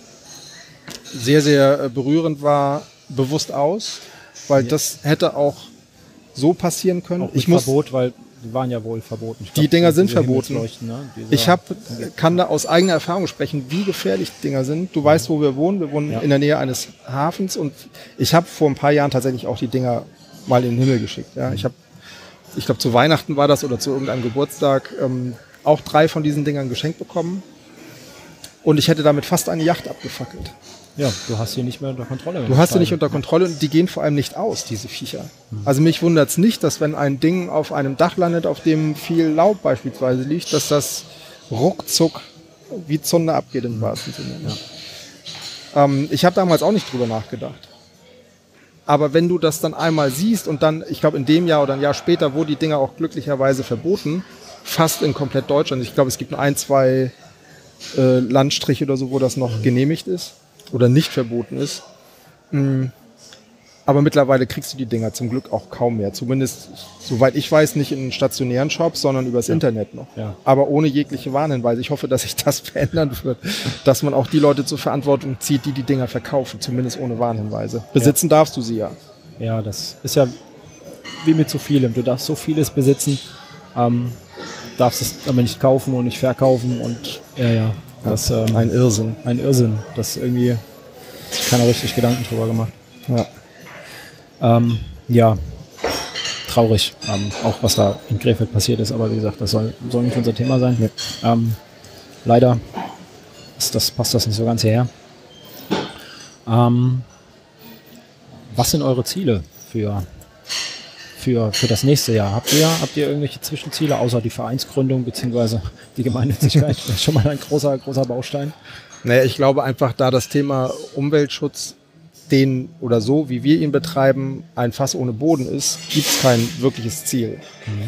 sehr, sehr berührend war, bewusst aus, weil das hätte auch so passieren können. Auch mit Verbot, weil die waren ja wohl verboten. Die Dinger sind verboten. Ne? Ich kann da aus eigener Erfahrung sprechen, wie gefährlich die Dinger sind. Du weißt, wo wir wohnen. Wir wohnen in der Nähe eines Hafens und ich habe vor ein paar Jahren tatsächlich auch die Dinger mal in den Himmel geschickt. Ja? Ich glaube, zu Weihnachten war das oder zu irgendeinem Geburtstag auch 3 von diesen Dingern geschenkt bekommen und ich hätte damit fast eine Yacht abgefackelt. Ja, du hast sie nicht mehr unter Kontrolle. Du hast sie nicht unter Kontrolle und die gehen vor allem nicht aus, diese Viecher. Also mich wundert es nicht, dass wenn ein Ding auf einem Dach landet, auf dem viel Laub beispielsweise liegt, dass das ruckzuck wie Zunder abgeht im wahrsten Sinne. Ja. Ich habe damals auch nicht drüber nachgedacht. Aber wenn du das dann einmal siehst und dann, ich glaube in dem Jahr oder ein Jahr später, wo die Dinger auch glücklicherweise verboten, fast in komplett Deutschland. Ich glaube, es gibt nur 1, 2 Landstriche oder so, wo das noch genehmigt ist oder nicht verboten ist. Aber mittlerweile kriegst du die Dinger zum Glück auch kaum mehr. Zumindest, soweit ich weiß, nicht in stationären Shops, sondern übers Internet noch. Ja. Aber ohne jegliche Warnhinweise. Ich hoffe, dass sich das verändern wird, dass man auch die Leute zur Verantwortung zieht, die die Dinger verkaufen, zumindest ohne Warnhinweise. Besitzen darfst du sie ja. Ja, das ist ja wie mit so vielem. Du darfst so vieles besitzen, darfst es aber nicht kaufen und nicht verkaufen und das ein Irrsinn. Ein Irrsinn. Das irgendwie hat sich keiner richtig Gedanken drüber gemacht. Ja, traurig, auch was da in Krefeld passiert ist, aber wie gesagt, das soll nicht unser Thema sein. Ja. Leider passt das nicht so ganz hierher. Was sind eure Ziele für das nächste Jahr? Habt ihr irgendwelche Zwischenziele, außer die Vereinsgründung bzw. die Gemeinnützigkeit? Das ist schon mal ein großer Baustein. Naja, ich glaube einfach, da das Thema Umweltschutz so, wie wir ihn betreiben, ein Fass ohne Boden ist, gibt es kein wirkliches Ziel.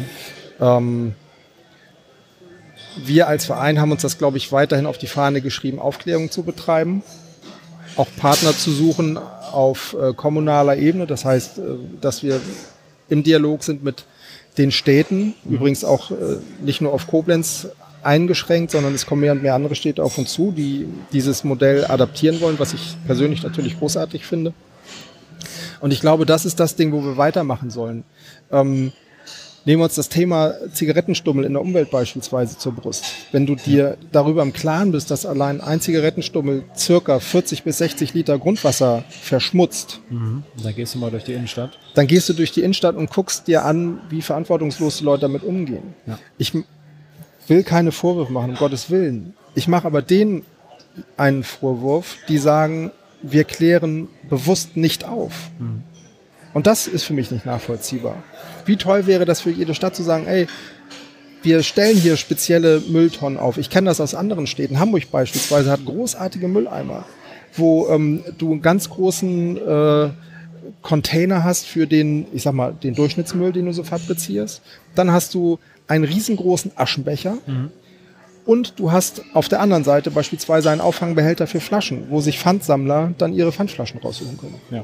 Wir als Verein haben uns das, glaube ich, weiterhin auf die Fahne geschrieben, Aufklärung zu betreiben, auch Partner zu suchen auf kommunaler Ebene. Das heißt, dass wir im Dialog sind mit den Städten, übrigens auch nicht nur auf Koblenz eingeschränkt, sondern es kommen mehr und mehr andere Städte auf uns zu, die dieses Modell adaptieren wollen, was ich persönlich natürlich großartig finde. Und ich glaube, das ist das Ding, wo wir weitermachen sollen. Nehmen wir uns das Thema Zigarettenstummel in der Umwelt beispielsweise zur Brust. Wenn du dir darüber im Klaren bist, dass allein ein Zigarettenstummel circa 40 bis 60 Liter Grundwasser verschmutzt. Dann gehst du mal durch die Innenstadt. Dann gehst du durch die Innenstadt und guckst dir an, wie verantwortungslos die Leute damit umgehen. Ja. Ich will keine Vorwürfe machen, um Gottes Willen. Ich mache aber denen einen Vorwurf, die sagen, wir klären bewusst nicht auf. Und das ist für mich nicht nachvollziehbar. Wie toll wäre das für jede Stadt zu sagen, ey, wir stellen hier spezielle Mülltonnen auf. Ich kenne das aus anderen Städten. Hamburg beispielsweise hat großartige Mülleimer, wo du einen ganz großen Container hast für den Durchschnittsmüll, den du so fabrizierst. Dann hast du einen riesengroßen Aschenbecher und du hast auf der anderen Seite beispielsweise einen Auffangbehälter für Flaschen, wo sich Pfandsammler dann ihre Pfandflaschen raussuchen können. Ja.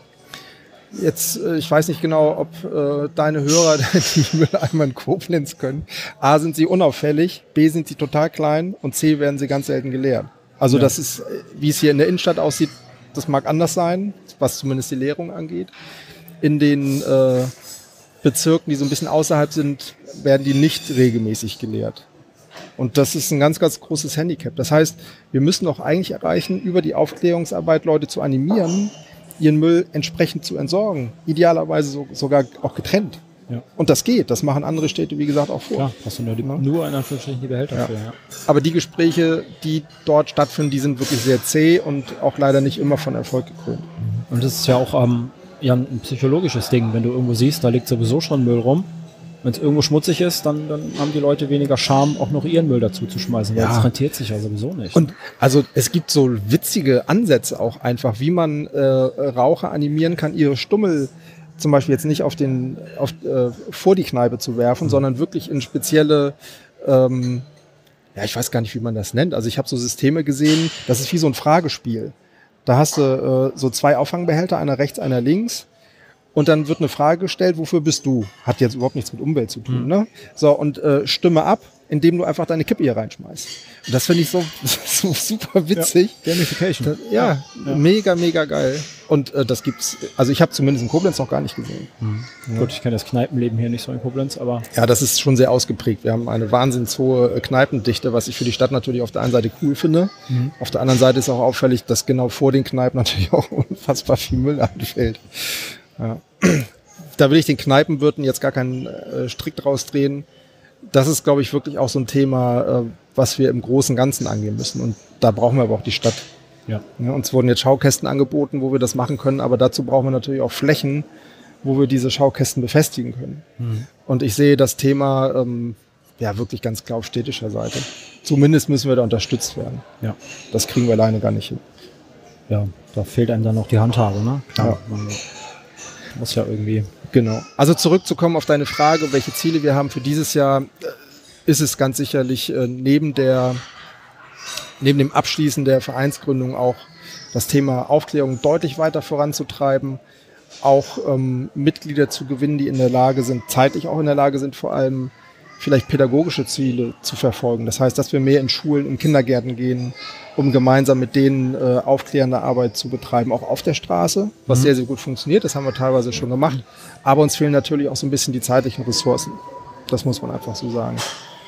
Jetzt, ich weiß nicht genau, ob deine Hörer die Mülleimer in Koblenz können. A, sind sie unauffällig, B, sind sie total klein und C, werden sie ganz selten geleert. Also das ist, wie es hier in der Innenstadt aussieht, das mag anders sein, was zumindest die Leerung angeht. In den Bezirken, die so ein bisschen außerhalb sind, werden die nicht regelmäßig geleert. Und das ist ein ganz, ganz großes Handicap. Das heißt, wir müssen auch eigentlich erreichen, über die Aufklärungsarbeit Leute zu animieren, ihren Müll entsprechend zu entsorgen. Idealerweise sogar auch getrennt. Ja. Und das geht. Das machen andere Städte, wie gesagt, auch vor. Klar, hast du nur in Anführungsstrichen die Behälter für. Ja. Aber die Gespräche, die dort stattfinden, die sind wirklich sehr zäh und auch leider nicht immer von Erfolg gekrönt. Und das ist ja auch ein psychologisches Ding. Wenn du irgendwo siehst, da liegt sowieso schon Müll rum. Wenn es irgendwo schmutzig ist, dann haben die Leute weniger Scham, auch noch ihren Müll dazu zu schmeißen, weil es rentiert sich ja sowieso nicht. Und also es gibt so witzige Ansätze auch einfach, wie man Raucher animieren kann, ihre Stummel zum Beispiel jetzt nicht vor die Kneipe zu werfen, sondern wirklich in spezielle, ich weiß gar nicht, wie man das nennt. Also ich habe so Systeme gesehen, das ist wie so ein Fragespiel. Da hast du so 2 Auffangbehälter, einer rechts, einer links. Und dann wird eine Frage gestellt, wofür bist du? Hat jetzt überhaupt nichts mit Umwelt zu tun, ne? So, und stimme ab, indem du einfach deine Kippe hier reinschmeißt. Und das finde ich so super witzig. Ja, Gamification. Ja, mega, mega geil. Und das gibt's, also ich habe zumindest in Koblenz noch gar nicht gesehen. Ja. Gut, ich kenne das Kneipenleben hier nicht so in Koblenz, aber... Ja, das ist schon sehr ausgeprägt. Wir haben eine wahnsinnig hohe Kneipendichte, was ich für die Stadt natürlich auf der einen Seite cool finde. Auf der anderen Seite ist auch auffällig, dass genau vor den Kneipen natürlich auch unfassbar viel Müll anfällt. Ja. Da will ich den Kneipenwirten jetzt gar keinen Strick draus drehen. Das ist, glaube ich, wirklich auch so ein Thema, was wir im Großen und Ganzen angehen müssen. Und da brauchen wir aber auch die Stadt. Ja. Ja, uns wurden jetzt Schaukästen angeboten, wo wir das machen können, aber dazu brauchen wir natürlich auch Flächen, wo wir diese Schaukästen befestigen können. Und ich sehe das Thema wirklich ganz klar auf städtischer Seite. Zumindest müssen wir da unterstützt werden. Ja. Das kriegen wir alleine gar nicht hin. Ja, da fehlt einem dann noch die Handhabe, ne? Ja. Man muss ja irgendwie... Genau. Also zurückzukommen auf deine Frage, welche Ziele wir haben für dieses Jahr. ist es ganz sicherlich neben dem Abschließen der Vereinsgründung auch das Thema Aufklärung deutlich weiter voranzutreiben, auch Mitglieder zu gewinnen, die in der Lage sind, zeitlich auch in der Lage sind, vor allem vielleicht pädagogische Ziele zu verfolgen. Das heißt, dass wir mehr in Schulen, in Kindergärten gehen, um gemeinsam mit denen aufklärende Arbeit zu betreiben, auch auf der Straße, was sehr, sehr gut funktioniert. Das haben wir teilweise schon gemacht. Aber uns fehlen natürlich auch so ein bisschen die zeitlichen Ressourcen. Das muss man einfach so sagen.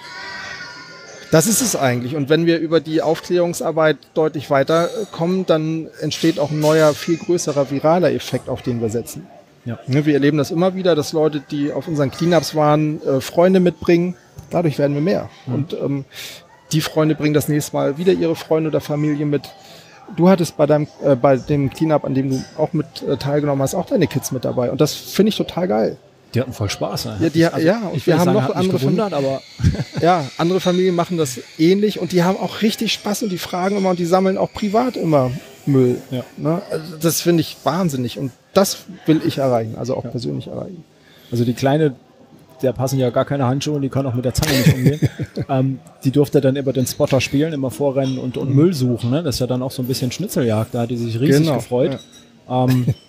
Das ist es eigentlich. Und wenn wir über die Aufklärungsarbeit deutlich weiterkommen, dann entsteht auch ein neuer, viel größerer viraler Effekt, auf den wir setzen. Ja. Wir erleben das immer wieder, dass Leute, die auf unseren Cleanups waren, Freunde mitbringen. Dadurch werden wir mehr. Und die Freunde bringen das nächste Mal wieder ihre Freunde oder Familie mit. Du hattest bei dem Cleanup, an dem du auch mit teilgenommen hast, auch deine Kids mit dabei. Und das finde ich total geil. Die hatten voll Spaß. Und wir haben noch andere Familien, aber andere Familien machen das ähnlich und die haben auch richtig Spaß und die fragen immer und die sammeln auch privat immer Müll. Ja. Ne? Also das finde ich wahnsinnig und das will ich erreichen, also auch persönlich erreichen. Also die Kleine, der passen ja gar keine Handschuhe und die kann auch mit der Zange nicht umgehen. Die durfte dann immer den Spotter spielen, immer vorrennen und Müll suchen. Ne? Das ist ja dann auch so ein bisschen Schnitzeljagd, da hat die sich riesig gefreut. Ja.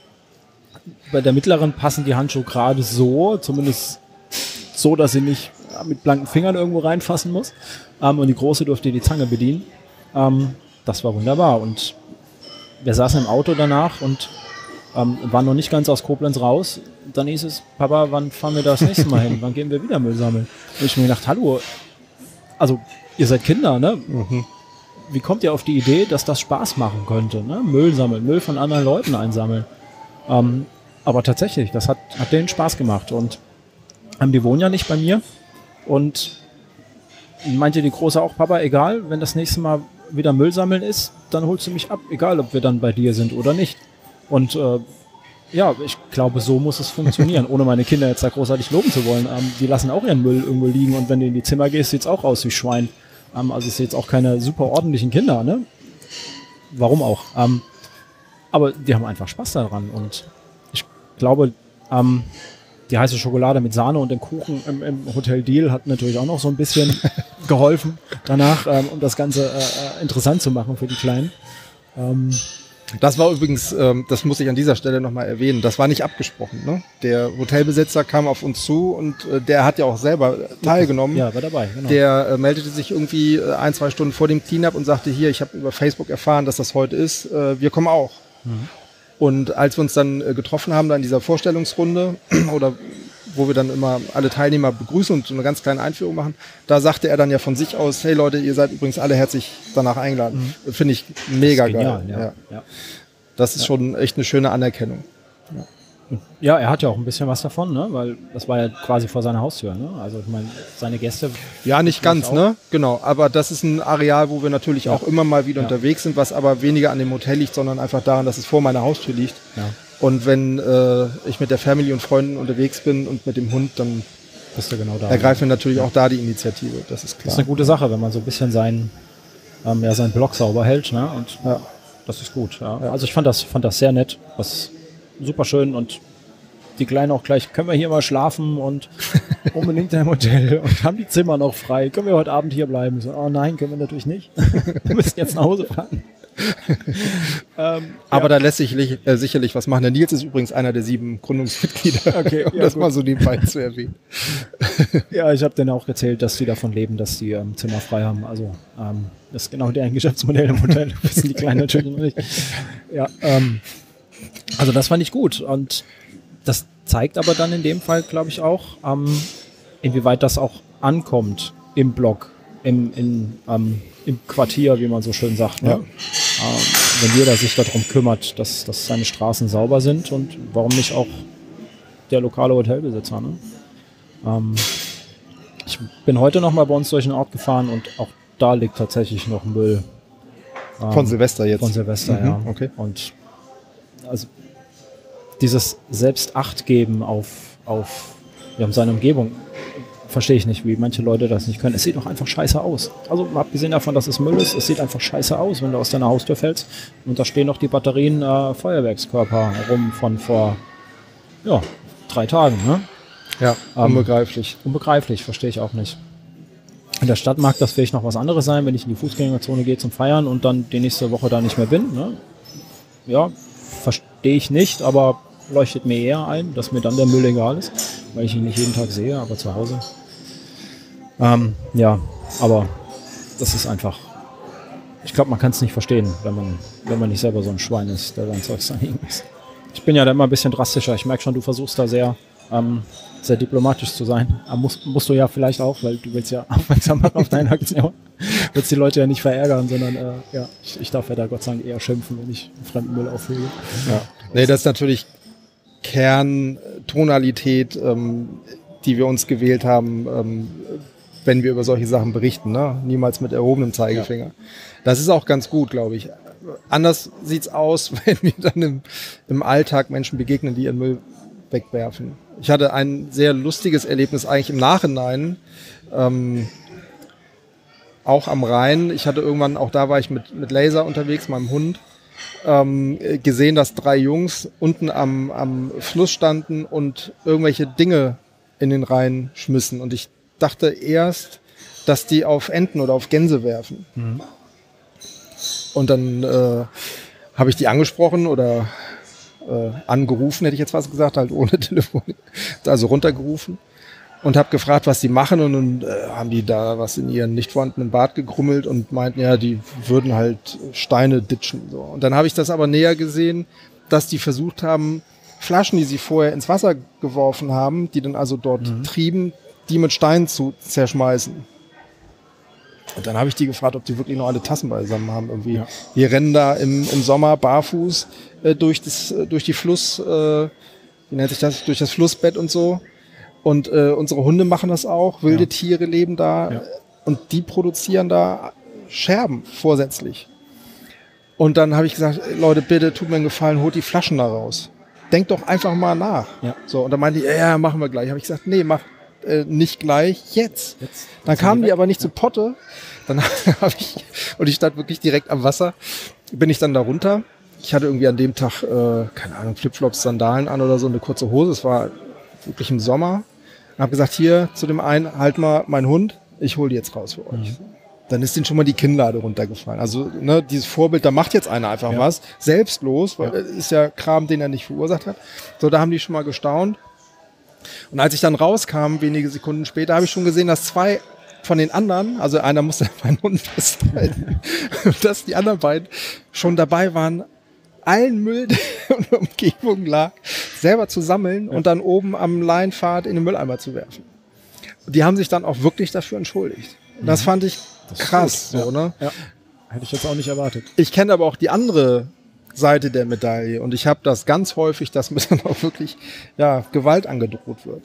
Bei der mittleren passen die Handschuhe gerade so, zumindest so, dass sie nicht mit blanken Fingern irgendwo reinfassen muss. Und die große durfte die Zange bedienen. Das war wunderbar. Und wir saßen im Auto danach und waren noch nicht ganz aus Koblenz raus. Dann hieß es, Papa, wann fahren wir das nächste Mal hin? Wann gehen wir wieder Müll sammeln? Und ich mir gedacht, hallo, also ihr seid Kinder, ne? Wie kommt ihr auf die Idee, dass das Spaß machen könnte? Ne? Müll sammeln, Müll von anderen Leuten einsammeln. Aber tatsächlich, das hat denen Spaß gemacht und die wohnen ja nicht bei mir und meinte die Große auch, Papa, egal, wenn das nächste Mal wieder Müll sammeln ist, dann holst du mich ab, egal ob wir dann bei dir sind oder nicht. Und ich glaube, so muss es funktionieren, ohne meine Kinder jetzt da großartig loben zu wollen. Die lassen auch ihren Müll irgendwo liegen und wenn du in die Zimmer gehst, sieht es auch aus wie Schwein. Also es sind jetzt auch keine super ordentlichen Kinder, ne? Warum auch? Aber die haben einfach Spaß daran und ich glaube, die heiße Schokolade mit Sahne und dem Kuchen im Hotel Deal hat natürlich auch noch so ein bisschen geholfen danach, um das Ganze interessant zu machen für die Kleinen. Das war übrigens, das muss ich an dieser Stelle nochmal erwähnen, das war nicht abgesprochen. Ne? Der Hotelbesitzer kam auf uns zu und der hat ja auch selber teilgenommen. Ja, war dabei, genau. Der meldete sich irgendwie 1-2 Stunden vor dem Cleanup und sagte, hier, ich habe über Facebook erfahren, dass das heute ist, wir kommen auch. Und als wir uns dann getroffen haben, da in dieser Vorstellungsrunde, oder wo wir dann immer alle Teilnehmer begrüßen und so eine ganz kleine Einführung machen, da sagte er dann ja von sich aus, hey Leute, ihr seid übrigens alle herzlich danach eingeladen. Finde ich mega geil. Ja. Das ist schon echt eine schöne Anerkennung. Ja, er hat ja auch ein bisschen was davon, ne? Weil das war ja quasi vor seiner Haustür. Ne? Also ich meine, seine Gäste... Ja, nicht ganz, ne? Genau, aber das ist ein Areal, wo wir natürlich auch immer mal wieder unterwegs sind, was aber weniger an dem Hotel liegt, sondern einfach daran, dass es vor meiner Haustür liegt. Ja. Und wenn ich mit der Family und Freunden unterwegs bin und mit dem Hund, dann bist du genau da, ergreifen wir natürlich auch da die Initiative, das ist klar. Das ist eine gute Sache, wenn man so ein bisschen seinen Blog sauber hält, ne? Und das ist gut. Ja. Also ich fand das sehr nett, was super schön und die Kleinen auch gleich, können wir hier mal schlafen und unbedingt im Hotel und haben die Zimmer noch frei, können wir heute Abend hier bleiben? So, oh nein, können wir natürlich nicht. Wir müssen jetzt nach Hause fahren. Aber da lässt sich sicherlich was machen. Der Nils ist übrigens einer der 7 Gründungsmitglieder, okay, um das mal so nebenbei zu erwähnen. Ja, ich habe denen auch erzählt, dass die davon leben, dass die Zimmer frei haben. Also das ist genau deren Geschäftsmodell im Hotel. Das wissen die Kleinen natürlich noch nicht. Ja, also das fand ich gut und das zeigt aber dann in dem Fall, glaube ich, auch, inwieweit das auch ankommt im Blog, im Quartier, wie man so schön sagt. Ne? Ja. Wenn jeder sich darum kümmert, dass seine Straßen sauber sind und warum nicht auch der lokale Hotelbesitzer. Ne? Ich bin heute noch mal bei uns durch den Ort gefahren und auch da liegt tatsächlich noch Müll. Von Silvester jetzt? Von Silvester, ja. Okay. Und also dieses Selbstachtgeben auf seine Umgebung verstehe ich nicht, wie manche Leute das nicht können. Es sieht doch einfach scheiße aus. Also abgesehen davon, dass es Müll ist, es sieht einfach scheiße aus, wenn du aus deiner Haustür fällst und da stehen noch die Batterien Feuerwerkskörper rum von vor 3 Tagen. Ne? Ja, unbegreiflich. Unbegreiflich, verstehe ich auch nicht. In der Stadt mag das vielleicht noch was anderes sein, wenn ich in die Fußgängerzone gehe zum Feiern und dann die nächste Woche da nicht mehr bin. Ne? Ja, verstehe ich nicht, aber leuchtet mir eher ein, dass mir dann der Müll egal ist, weil ich ihn nicht jeden Tag sehe, aber zu Hause. Ja, aber das ist einfach, ich glaube, man kann es nicht verstehen, wenn man nicht selber so ein Schwein ist, der sein Zeugs anhängen ist. Ich bin ja da immer ein bisschen drastischer. Ich merke schon, du versuchst da sehr diplomatisch zu sein. Aber musst du ja vielleicht auch, weil du willst ja aufmerksam machen auf deine Aktion. Willst die Leute ja nicht verärgern, sondern ja, ich darf ja da Gott sei Dank eher schimpfen, wenn ich fremden Müll aufhebe. Ja. Nee, das ist natürlich Kerntonalität, die wir uns gewählt haben, wenn wir über solche Sachen berichten. Ne? Niemals mit erhobenem Zeigefinger. Ja. Das ist auch ganz gut, glaube ich. Anders sieht's aus, wenn wir dann im Alltag Menschen begegnen, die ihren Müll wegwerfen. Ich hatte ein sehr lustiges Erlebnis eigentlich im Nachhinein, auch am Rhein. Ich hatte irgendwann, auch da war ich mit Laser unterwegs, meinem Hund, gesehen, dass 3 Jungs unten am Fluss standen und irgendwelche Dinge in den Rhein schmissen. Und ich dachte erst, dass die auf Enten oder auf Gänse werfen. Mhm. Und dann habe ich die angesprochen oder angerufen, hätte ich jetzt fast gesagt, halt ohne Telefon, also runtergerufen und habe gefragt, was die machen und dann haben die da was in ihren nicht vorhandenen Bart gegrummelt und meinten, ja, die würden halt Steine ditchen. So. Und dann habe ich das aber näher gesehen, dass die versucht haben, Flaschen, die sie vorher ins Wasser geworfen haben, die dann also dort trieben, die mit Steinen zu zerschmeißen. Und dann habe ich die gefragt, ob die wirklich noch alle Tassen beisammen haben. Irgendwie. Ja. Wir rennen da im Sommer barfuß durch die Fluss, wie nennt sich das, durch das Flussbett und so. Und unsere Hunde machen das auch. Wilde Tiere leben da. Ja. Und die produzieren da Scherben vorsätzlich. Und dann habe ich gesagt, Leute, bitte tut mir einen Gefallen, holt die Flaschen da raus. Denkt doch einfach mal nach. Ja. So, und dann meinte die, ja, machen wir gleich. Habe ich gesagt, nee, mach nicht gleich, jetzt. Dann kamen die aber nicht zu Potte. Dann habe ich, und ich stand wirklich direkt am Wasser, bin ich dann da runter. Ich hatte irgendwie an dem Tag, keine Ahnung, Flipflops, Sandalen an oder so, eine kurze Hose. Es war wirklich im Sommer. Und habe gesagt, hier zu dem einen, halt mal meinen Hund, ich hole die jetzt raus für euch. Dann ist denen schon mal die Kinnlade runtergefallen. Also ne, dieses Vorbild, da macht jetzt einer einfach was, selbstlos, weil ist ja Kram, den er nicht verursacht hat. So, da haben die schon mal gestaunt. Und als ich dann rauskam, wenige Sekunden später, habe ich schon gesehen, dass 2 von den anderen, also einer musste meinen Hund festhalten, dass die anderen beiden schon dabei waren, allen Müll, der in der Umgebung lag, selber zu sammeln und dann oben am Leinpfad in den Mülleimer zu werfen. Die haben sich dann auch wirklich dafür entschuldigt. Und das fand ich krass. So, ne? Ja. Hätte ich jetzt auch nicht erwartet. Ich kenne aber auch die andere Seite der Medaille und ich habe das ganz häufig, dass mir dann auch wirklich Gewalt angedroht wird.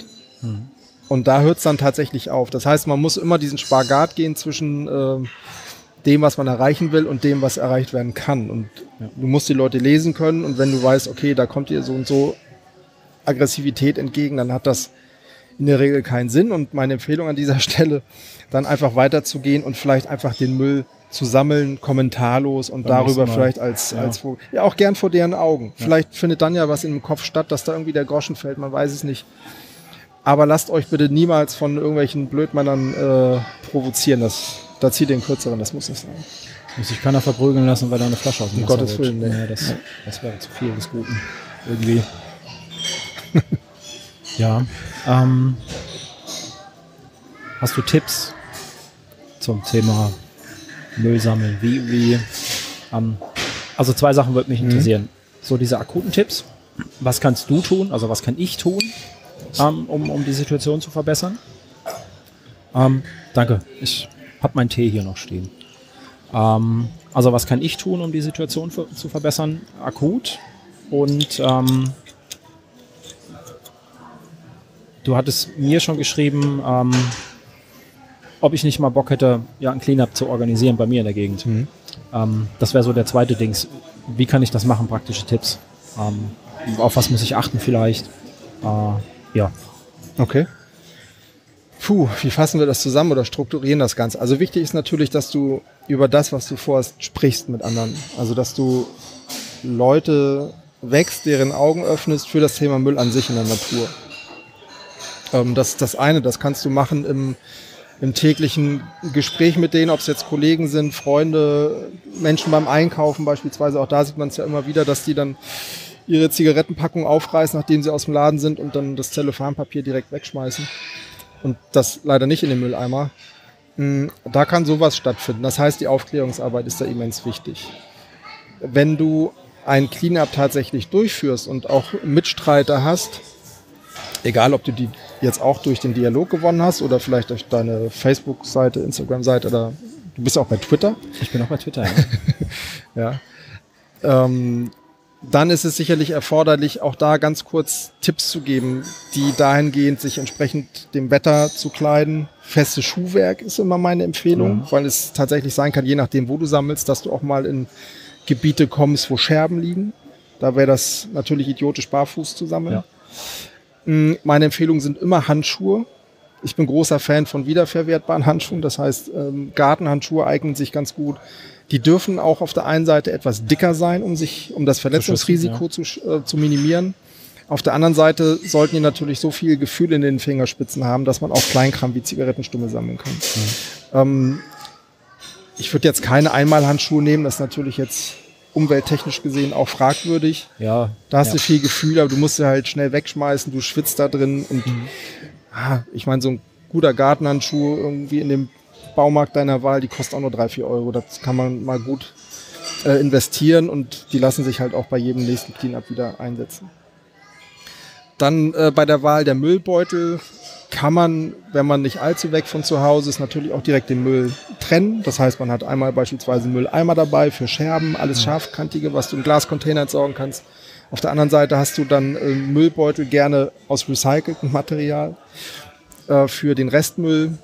Und da hört es dann tatsächlich auf. Das heißt, man muss immer diesen Spagat gehen zwischen dem, was man erreichen will und dem, was erreicht werden kann. Und du musst die Leute lesen können und wenn du weißt, okay, da kommt dir so und so Aggressivität entgegen, dann hat das in der Regel keinen Sinn. Und meine Empfehlung an dieser Stelle, dann einfach weiterzugehen und vielleicht einfach den Müll zu sammeln, kommentarlos und darüber vielleicht als auch gern vor deren Augen. Ja. Vielleicht findet dann ja was in dem Kopf statt, dass da irgendwie der Groschen fällt, man weiß es nicht. Aber lasst euch bitte niemals von irgendwelchen Blödmännern provozieren. Da zieht den Kürzeren, das muss nicht sein. Muss sich keiner verprügeln lassen, weil da eine Flasche aus dem Wasser Gottes Willen, nee. Das wäre zu viel des Guten. Irgendwie. Ja. Hast du Tipps zum Thema Müll sammeln? Also 2 Sachen würde mich interessieren. So diese akuten Tipps. Was kannst du tun? Also was kann ich tun, um die Situation zu verbessern? Danke. Ich habe meinen Tee hier noch stehen. Also was kann ich tun, um die Situation zu verbessern? Akut. Und du hattest mir schon geschrieben, ob ich nicht mal Bock hätte, ein Cleanup zu organisieren bei mir in der Gegend. Das wäre so der zweite Dings. Wie kann ich das machen? Praktische Tipps. Auf was muss ich achten vielleicht? Okay. Wie fassen wir das zusammen oder strukturieren das Ganze? Also wichtig ist natürlich, dass du über das, was du vorhast, sprichst mit anderen. Also dass du Leute wächst, deren Augen öffnest für das Thema Müll an sich in der Natur. Das ist das eine, das kannst du machen im täglichen Gespräch mit denen, ob es jetzt Kollegen sind, Freunde, Menschen beim Einkaufen beispielsweise, auch da sieht man es ja immer wieder, dass die dann ihre Zigarettenpackung aufreißen, nachdem sie aus dem Laden sind und dann das Zellophanpapier direkt wegschmeißen und das leider nicht in den Mülleimer. Da kann sowas stattfinden. Das heißt, die Aufklärungsarbeit ist da immens wichtig. Wenn du ein Cleanup tatsächlich durchführst und auch Mitstreiter hast, egal ob du die jetzt auch durch den Dialog gewonnen hast oder vielleicht durch deine Facebook-Seite, Instagram-Seite oder du bist auch bei Twitter. Ich bin auch bei Twitter, ja. Dann ist es sicherlich erforderlich, auch da ganz kurz Tipps zu geben, die dahingehend sich entsprechend dem Wetter zu kleiden. Festes Schuhwerk ist immer meine Empfehlung, weil es tatsächlich sein kann, je nachdem, wo du sammelst, dass du auch mal in Gebiete kommst, wo Scherben liegen. Da wäre das natürlich idiotisch, barfuß zu sammeln. Ja. Meine Empfehlungen sind immer Handschuhe. Ich bin großer Fan von wiederverwertbaren Handschuhen. Das heißt, Gartenhandschuhe eignen sich ganz gut. Die dürfen auch auf der einen Seite etwas dicker sein, um das Verletzungsrisiko zu minimieren. Auf der anderen Seite sollten die natürlich so viel Gefühl in den Fingerspitzen haben, dass man auch Kleinkram wie Zigarettenstummel sammeln kann. Ich würde jetzt keine Einmalhandschuhe nehmen, das ist natürlich jetzt umwelttechnisch gesehen auch fragwürdig. Ja. Da hast du viel Gefühl, aber du musst sie halt schnell wegschmeißen, du schwitzt da drin und ich meine, so ein guter Gartenhandschuh irgendwie in dem Baumarkt deiner Wahl, die kostet auch nur 3-4 Euro. Das kann man mal gut investieren und die lassen sich halt auch bei jedem nächsten Cleanup wieder einsetzen. Dann bei der Wahl der Müllbeutel kann man, wenn man nicht allzu weg von zu Hause ist, natürlich auch direkt den Müll trennen. Das heißt, man hat einmal beispielsweise einen Mülleimer dabei für Scherben, alles Scharfkantige, was du in Glascontainer entsorgen kannst. Auf der anderen Seite hast du dann Müllbeutel gerne aus recyceltem Material für den Restmüll.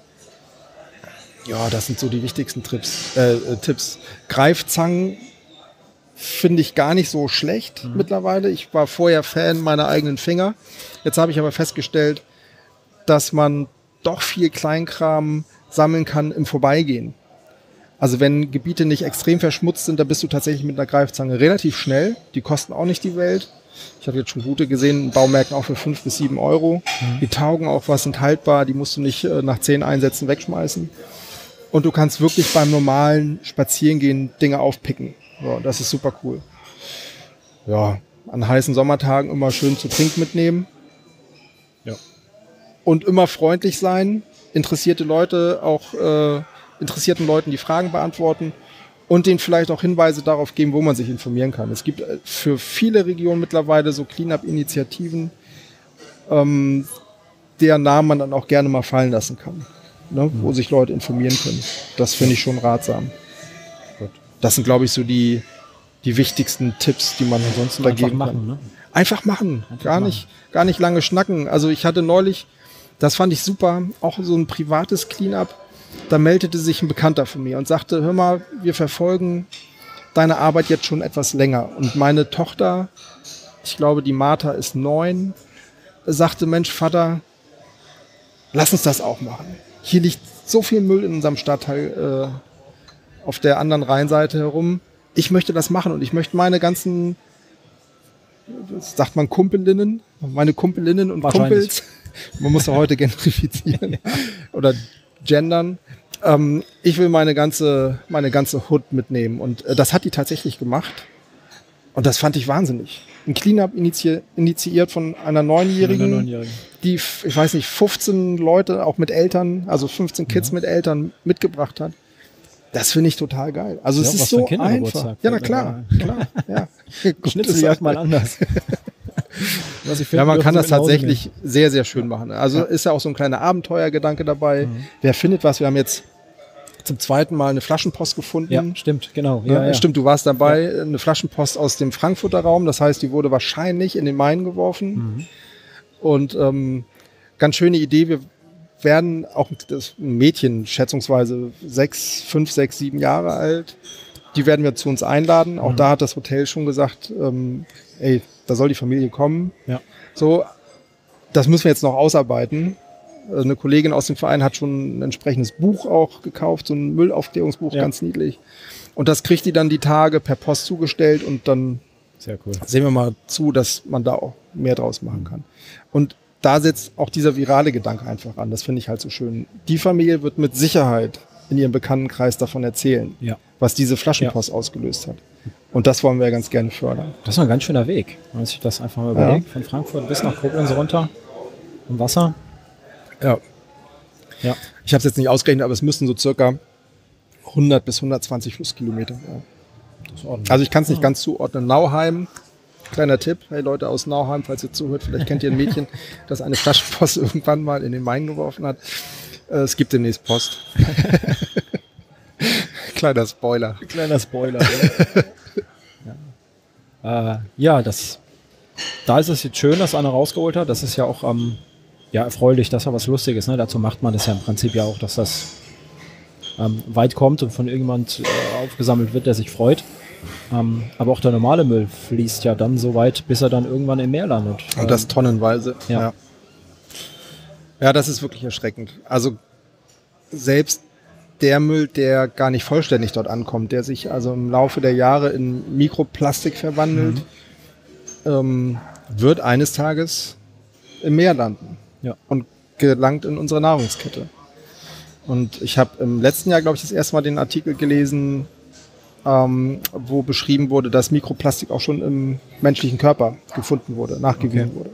Ja, das sind so die wichtigsten Tipps. Greifzangen finde ich gar nicht so schlecht mittlerweile. Ich war vorher Fan meiner eigenen Finger. Jetzt habe ich aber festgestellt, dass man doch viel Kleinkram sammeln kann im Vorbeigehen. Also wenn Gebiete nicht extrem verschmutzt sind, da bist du tatsächlich mit einer Greifzange relativ schnell. Die kosten auch nicht die Welt. Ich habe jetzt schon gute gesehen, in Baumärkten auch für 5 bis 7 Euro. Die taugen auch was, sind haltbar, die musst du nicht nach 10 Einsätzen wegschmeißen. Und du kannst wirklich beim normalen Spazierengehen Dinge aufpicken. Ja, das ist super cool. Ja, an heißen Sommertagen immer schön zu trinken mitnehmen. Ja. Und immer freundlich sein, interessierten Leuten die Fragen beantworten und denen vielleicht auch Hinweise darauf geben, wo man sich informieren kann. Es gibt für viele Regionen mittlerweile so Cleanup-Initiativen, deren Namen man dann auch gerne mal fallen lassen kann, ne, wo sich Leute informieren können. Das finde ich schon ratsam. Gut. Das sind, glaube ich, so die wichtigsten Tipps, die man ansonsten da geben kann. Ne? Einfach machen, gar nicht lange schnacken. Also ich hatte neulich, das fand ich super, auch so ein privates Cleanup. Da meldete sich ein Bekannter von mir und sagte, hör mal, wir verfolgen deine Arbeit jetzt schon etwas länger. Und meine Tochter, ich glaube, die Martha ist 9, sagte, Mensch, Vater, lass uns das auch machen. Hier liegt so viel Müll in unserem Stadtteil auf der anderen Rheinseite herum. Ich möchte das machen und ich möchte meine ganzen, sagt man meine Kumpelinnen und Kumpels, man muss ja heute gentrifizieren oder gendern. Ich will meine ganze Hood mitnehmen und das hat die tatsächlich gemacht und das fand ich wahnsinnig. Ein Cleanup initiiert von einer 9-Jährigen, die, ich weiß nicht, 15 Leute auch mit Eltern, also 15 Kids mit Eltern mitgebracht hat. Das finde ich total geil. Also es ist so einfach. Ja, na klar. Ja. Schnitzeljagd mal anders. Ja, man kann das tatsächlich sehr, sehr schön machen. Also ist ja auch so ein kleiner Abenteuergedanke dabei. Wer findet was? Wir haben jetzt zum zweiten Mal eine Flaschenpost gefunden. Ja, stimmt, genau. Ja. Stimmt, du warst dabei. Ja. Eine Flaschenpost aus dem Frankfurter Raum. Das heißt, die wurde wahrscheinlich in den Main geworfen. Und ganz schöne Idee. Wir werden auch das Mädchen, schätzungsweise 5, 6, 7 Jahre alt, die werden wir zu uns einladen. Auch da hat das Hotel schon gesagt, da soll die Familie kommen. Ja. So, das müssen wir jetzt noch ausarbeiten. Eine Kollegin aus dem Verein hat schon ein entsprechendes Buch auch gekauft, so ein Müllaufklärungsbuch, ganz niedlich. Und das kriegt die dann die Tage per Post zugestellt und dann sehr cool. Sehen wir mal zu, dass man da auch mehr draus machen kann. Und da setzt auch dieser virale Gedanke einfach an. Das finde ich halt so schön. Die Familie wird mit Sicherheit in ihrem Bekanntenkreis davon erzählen, was diese Flaschenpost ausgelöst hat. Und das wollen wir ganz gerne fördern. Das ist ein ganz schöner Weg, wenn man sich das einfach mal überlegt. Von Frankfurt bis nach Koblenz runter im Wasser. Ja. Ich habe es jetzt nicht ausgerechnet, aber es müssen so circa 100 bis 120 Flusskilometer. Also ich kann es nicht ganz zuordnen. Nauheim, kleiner Tipp, hey Leute aus Nauheim, falls ihr zuhört, vielleicht kennt ihr ein Mädchen, das eine Flaschenpost irgendwann mal in den Main geworfen hat. Es gibt demnächst Post. Kleiner Spoiler. Da ist es jetzt schön, dass einer rausgeholt hat. Das ist ja auch erfreulich, dass er was Lustiges. Ne? Dazu macht man das ja im Prinzip ja auch, dass das weit kommt und von irgendjemand aufgesammelt wird, der sich freut. Aber auch der normale Müll fließt ja dann so weit, bis er dann irgendwann im Meer landet. Und das tonnenweise. Ja, das ist wirklich erschreckend. Also selbst der Müll, der gar nicht vollständig dort ankommt, der sich also im Laufe der Jahre in Mikroplastik verwandelt, wird eines Tages im Meer landen und gelangt in unsere Nahrungskette. Und ich habe im letzten Jahr, glaube ich, das erste Mal den Artikel gelesen, wo beschrieben wurde, dass Mikroplastik auch schon im menschlichen Körper gefunden wurde, nachgewiesen wurde.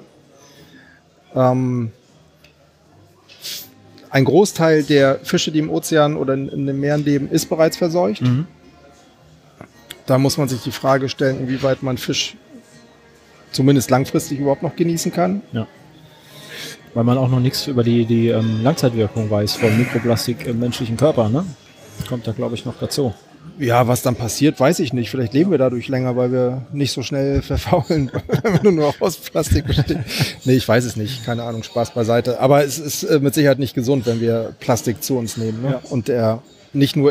Ein Großteil der Fische, die im Ozean oder in den Meeren leben, ist bereits verseucht. Da muss man sich die Frage stellen, inwieweit man Fisch zumindest langfristig überhaupt noch genießen kann. Ja. Weil man auch noch nichts über die Langzeitwirkung weiß von Mikroplastik im menschlichen Körper. Ne? Kommt da, glaube ich, noch dazu. Ja, was dann passiert, weiß ich nicht. Vielleicht leben wir dadurch länger, weil wir nicht so schnell verfaulen, wenn wir nur noch aus Plastik bestehen. Nee, ich weiß es nicht. Keine Ahnung, Spaß beiseite. Aber es ist mit Sicherheit nicht gesund, wenn wir Plastik zu uns nehmen. Ne? Und der nicht nur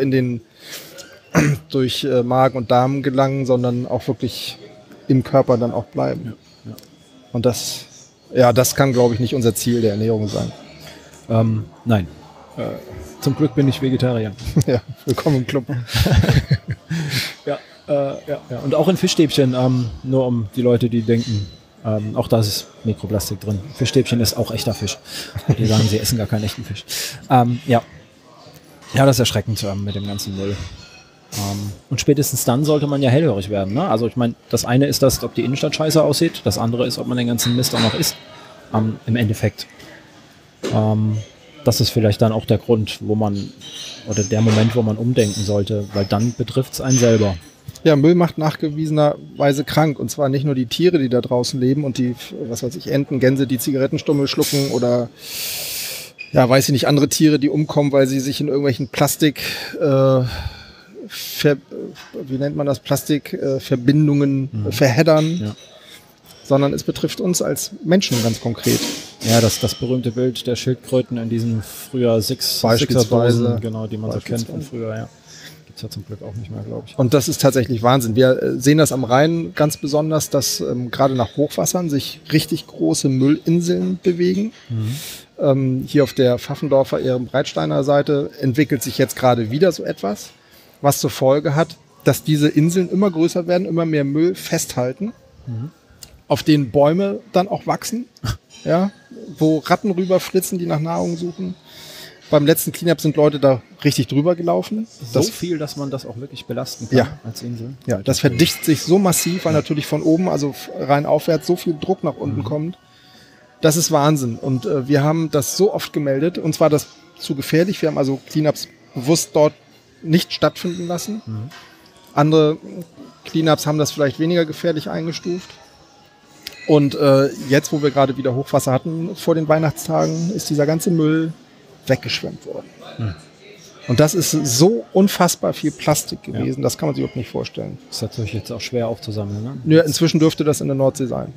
durch Magen und Darm gelangen, sondern auch wirklich im Körper dann auch bleiben. Und das kann, glaube ich, nicht unser Ziel der Ernährung sein. Nein. Zum Glück bin ich Vegetarier. Ja, willkommen im Club. Und auch in Fischstäbchen, nur um die Leute, die denken, auch da ist Mikroplastik drin. Fischstäbchen ist auch echter Fisch. Die sagen, sie essen gar keinen echten Fisch. Ja, das ist erschreckend mit dem ganzen Müll. Und spätestens dann sollte man ja hellhörig werden. Ne? Also ich meine, das eine ist das, ob die Innenstadt scheiße aussieht. Das andere ist, ob man den ganzen Mist auch noch isst. Im Endeffekt. Das ist vielleicht dann auch der Grund, oder der Moment, wo man umdenken sollte, weil dann betrifft es einen selber. Ja, Müll macht nachgewiesenerweise krank. Und zwar nicht nur die Tiere, die da draußen leben und die, Enten, Gänse, die Zigarettenstummel schlucken oder, weiß ich nicht, andere Tiere, die umkommen, weil sie sich in irgendwelchen Plastikverbindungen verheddern. Sondern es betrifft uns als Menschen ganz konkret. Ja, das berühmte Bild der Schildkröten in diesen früher Sixer-Dosen, genau, die man so kennt von früher, Gibt es ja zum Glück auch nicht mehr, glaube ich. Und das ist tatsächlich Wahnsinn. Wir sehen das am Rhein ganz besonders, dass gerade nach Hochwassern sich richtig große Müllinseln bewegen. Hier auf der Pfaffendorfer, Ehrenbreitsteiner Seite entwickelt sich jetzt gerade wieder so etwas, was zur Folge hat, dass diese Inseln immer größer werden, immer mehr Müll festhalten. Auf denen Bäume dann auch wachsen, wo Ratten rüberflitzen, die nach Nahrung suchen. Beim letzten Cleanup sind Leute da richtig drüber gelaufen. So viel, dass man das auch wirklich belasten kann als Insel. Ja, das verdichtet sich so massiv, weil natürlich von oben, also rein aufwärts, so viel Druck nach unten kommt. Das ist Wahnsinn. Und wir haben das so oft gemeldet. Uns war das zu gefährlich. Wir haben also Cleanups bewusst dort nicht stattfinden lassen. Andere Cleanups haben das vielleicht weniger gefährlich eingestuft. Und jetzt, wo wir gerade wieder Hochwasser hatten vor den Weihnachtstagen, ist dieser ganze Müll weggeschwemmt worden. Und das ist so unfassbar viel Plastik gewesen, das kann man sich überhaupt nicht vorstellen. Das ist natürlich jetzt auch schwer aufzusammeln, ne? Ja, inzwischen dürfte das in der Nordsee sein.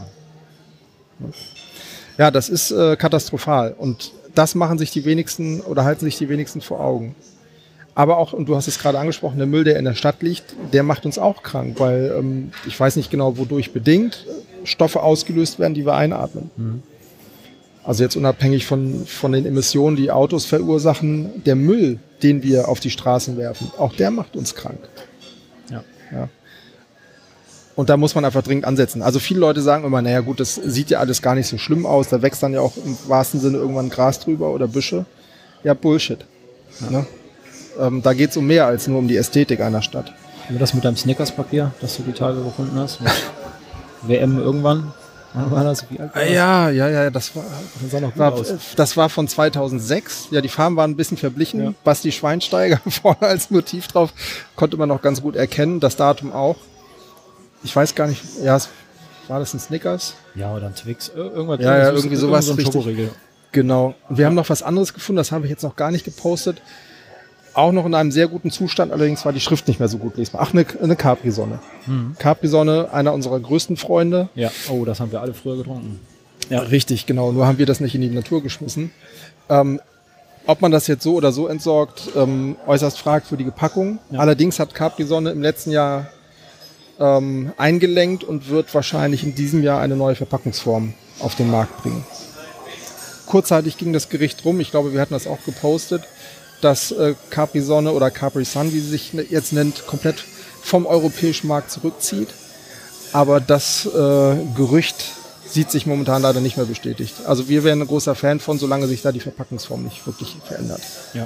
Ja, das ist katastrophal. Und das machen sich die wenigsten oder halten sich die wenigsten vor Augen. Aber auch, und du hast es gerade angesprochen, der Müll, der in der Stadt liegt, der macht uns auch krank, weil ich weiß nicht genau, wodurch bedingt Stoffe ausgelöst werden, die wir einatmen. Also jetzt unabhängig von den Emissionen, die Autos verursachen, der Müll, den wir auf die Straßen werfen, auch der macht uns krank. Und da muss man einfach dringend ansetzen. Also viele Leute sagen immer, naja gut, das sieht ja alles gar nicht so schlimm aus. Da wächst dann ja auch im wahrsten Sinne irgendwann Gras drüber oder Büsche. Ja, Bullshit. Ja. Ne? Da geht es um mehr als nur um die Ästhetik einer Stadt. Wie das mit deinem Snickers-Papier, das du die Tage gefunden hast? Mit WM irgendwann? War das, wie alt war das? Ja, das das war von 2006. Ja, die Farben waren ein bisschen verblichen. Ja. Basti Schweinsteiger vorne als Motiv drauf. Konnte man noch ganz gut erkennen. Das Datum auch. Ich weiß gar nicht, ja, war das ein Snickers? Ja, oder ein Twix. Irgendwas. Ja, irgendwie sowas. So ein Schokoriegel. Genau. Und wir haben noch was anderes gefunden, das habe ich jetzt noch gar nicht gepostet. Auch noch in einem sehr guten Zustand, allerdings war die Schrift nicht mehr so gut lesbar. Ach, eine Capri-Sonne. Capri-Sonne, einer unserer größten Freunde. Ja, oh, das haben wir alle früher getrunken. Ja, richtig, genau. Nur haben wir das nicht in die Natur geschmissen. Ob man das jetzt so oder so entsorgt, äußerst fragwürdige Packung. Ja. Allerdings hat Capri-Sonne im letzten Jahr eingelenkt und wird wahrscheinlich in diesem Jahr eine neue Verpackungsform auf den Markt bringen. Kurzzeitig ging das Gericht rum, ich glaube, wir hatten das auch gepostet, dass Capri-Sonne oder Capri-Sun, wie sie sich jetzt nennt, komplett vom europäischen Markt zurückzieht. Aber das Gerücht sieht sich momentan leider nicht mehr bestätigt. Also wir wären ein großer Fan von, solange sich da die Verpackungsform nicht wirklich verändert. Ja.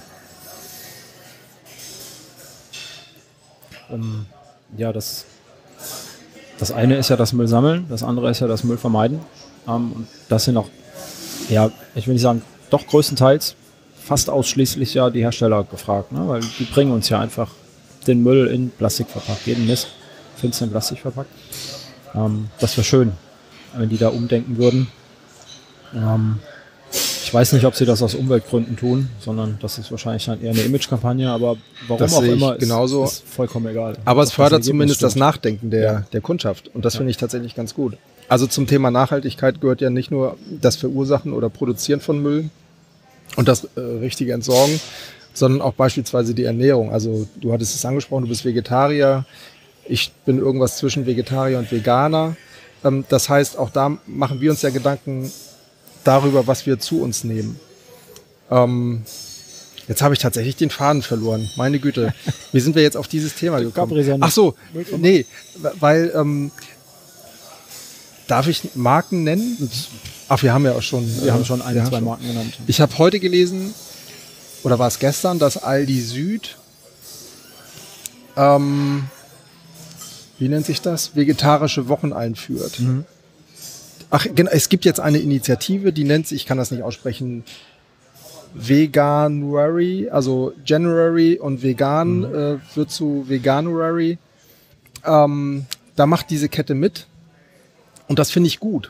Ja, das eine ist ja das Müll sammeln, das andere ist ja das Müll vermeiden. Und das sind auch, ja, ich will nicht sagen, doch größtenteils fast ausschließlich ja die Hersteller gefragt, ne? Weil die bringen uns ja einfach den Müll in Plastik verpackt, jeden Mist finster in Plastik verpackt. Das wäre schön, wenn die da umdenken würden. Ich weiß nicht, ob sie das aus Umweltgründen tun, sondern das ist wahrscheinlich dann eher eine Imagekampagne, aber warum das auch immer, ist vollkommen egal. Aber es fördert zumindest das Nachdenken der Kundschaft und das finde ich tatsächlich ganz gut. Also zum Thema Nachhaltigkeit gehört ja nicht nur das Verursachen oder Produzieren von Müll und das richtige Entsorgen, sondern auch beispielsweise die Ernährung. Also du hattest es angesprochen, du bist Vegetarier, ich bin irgendwas zwischen Vegetarier und Veganer. Das heißt, auch da machen wir uns ja Gedanken darüber, was wir zu uns nehmen. Jetzt habe ich tatsächlich den Faden verloren. Meine Güte. Wie sind wir jetzt auf dieses Thema gekommen? Ach so, nee, weil darf ich Marken nennen? Ach, wir haben ja auch schon. Wir haben schon ein, zwei Marken genannt. Ich habe heute gelesen, oder war es gestern, dass Aldi Süd, wie nennt sich das? Vegetarische Wochen einführt. Ach, genau, es gibt jetzt eine Initiative, die nennt sich, ich kann das nicht aussprechen, Veganuary, also January und Vegan wird zu Veganuary. Da macht diese Kette mit und das finde ich gut.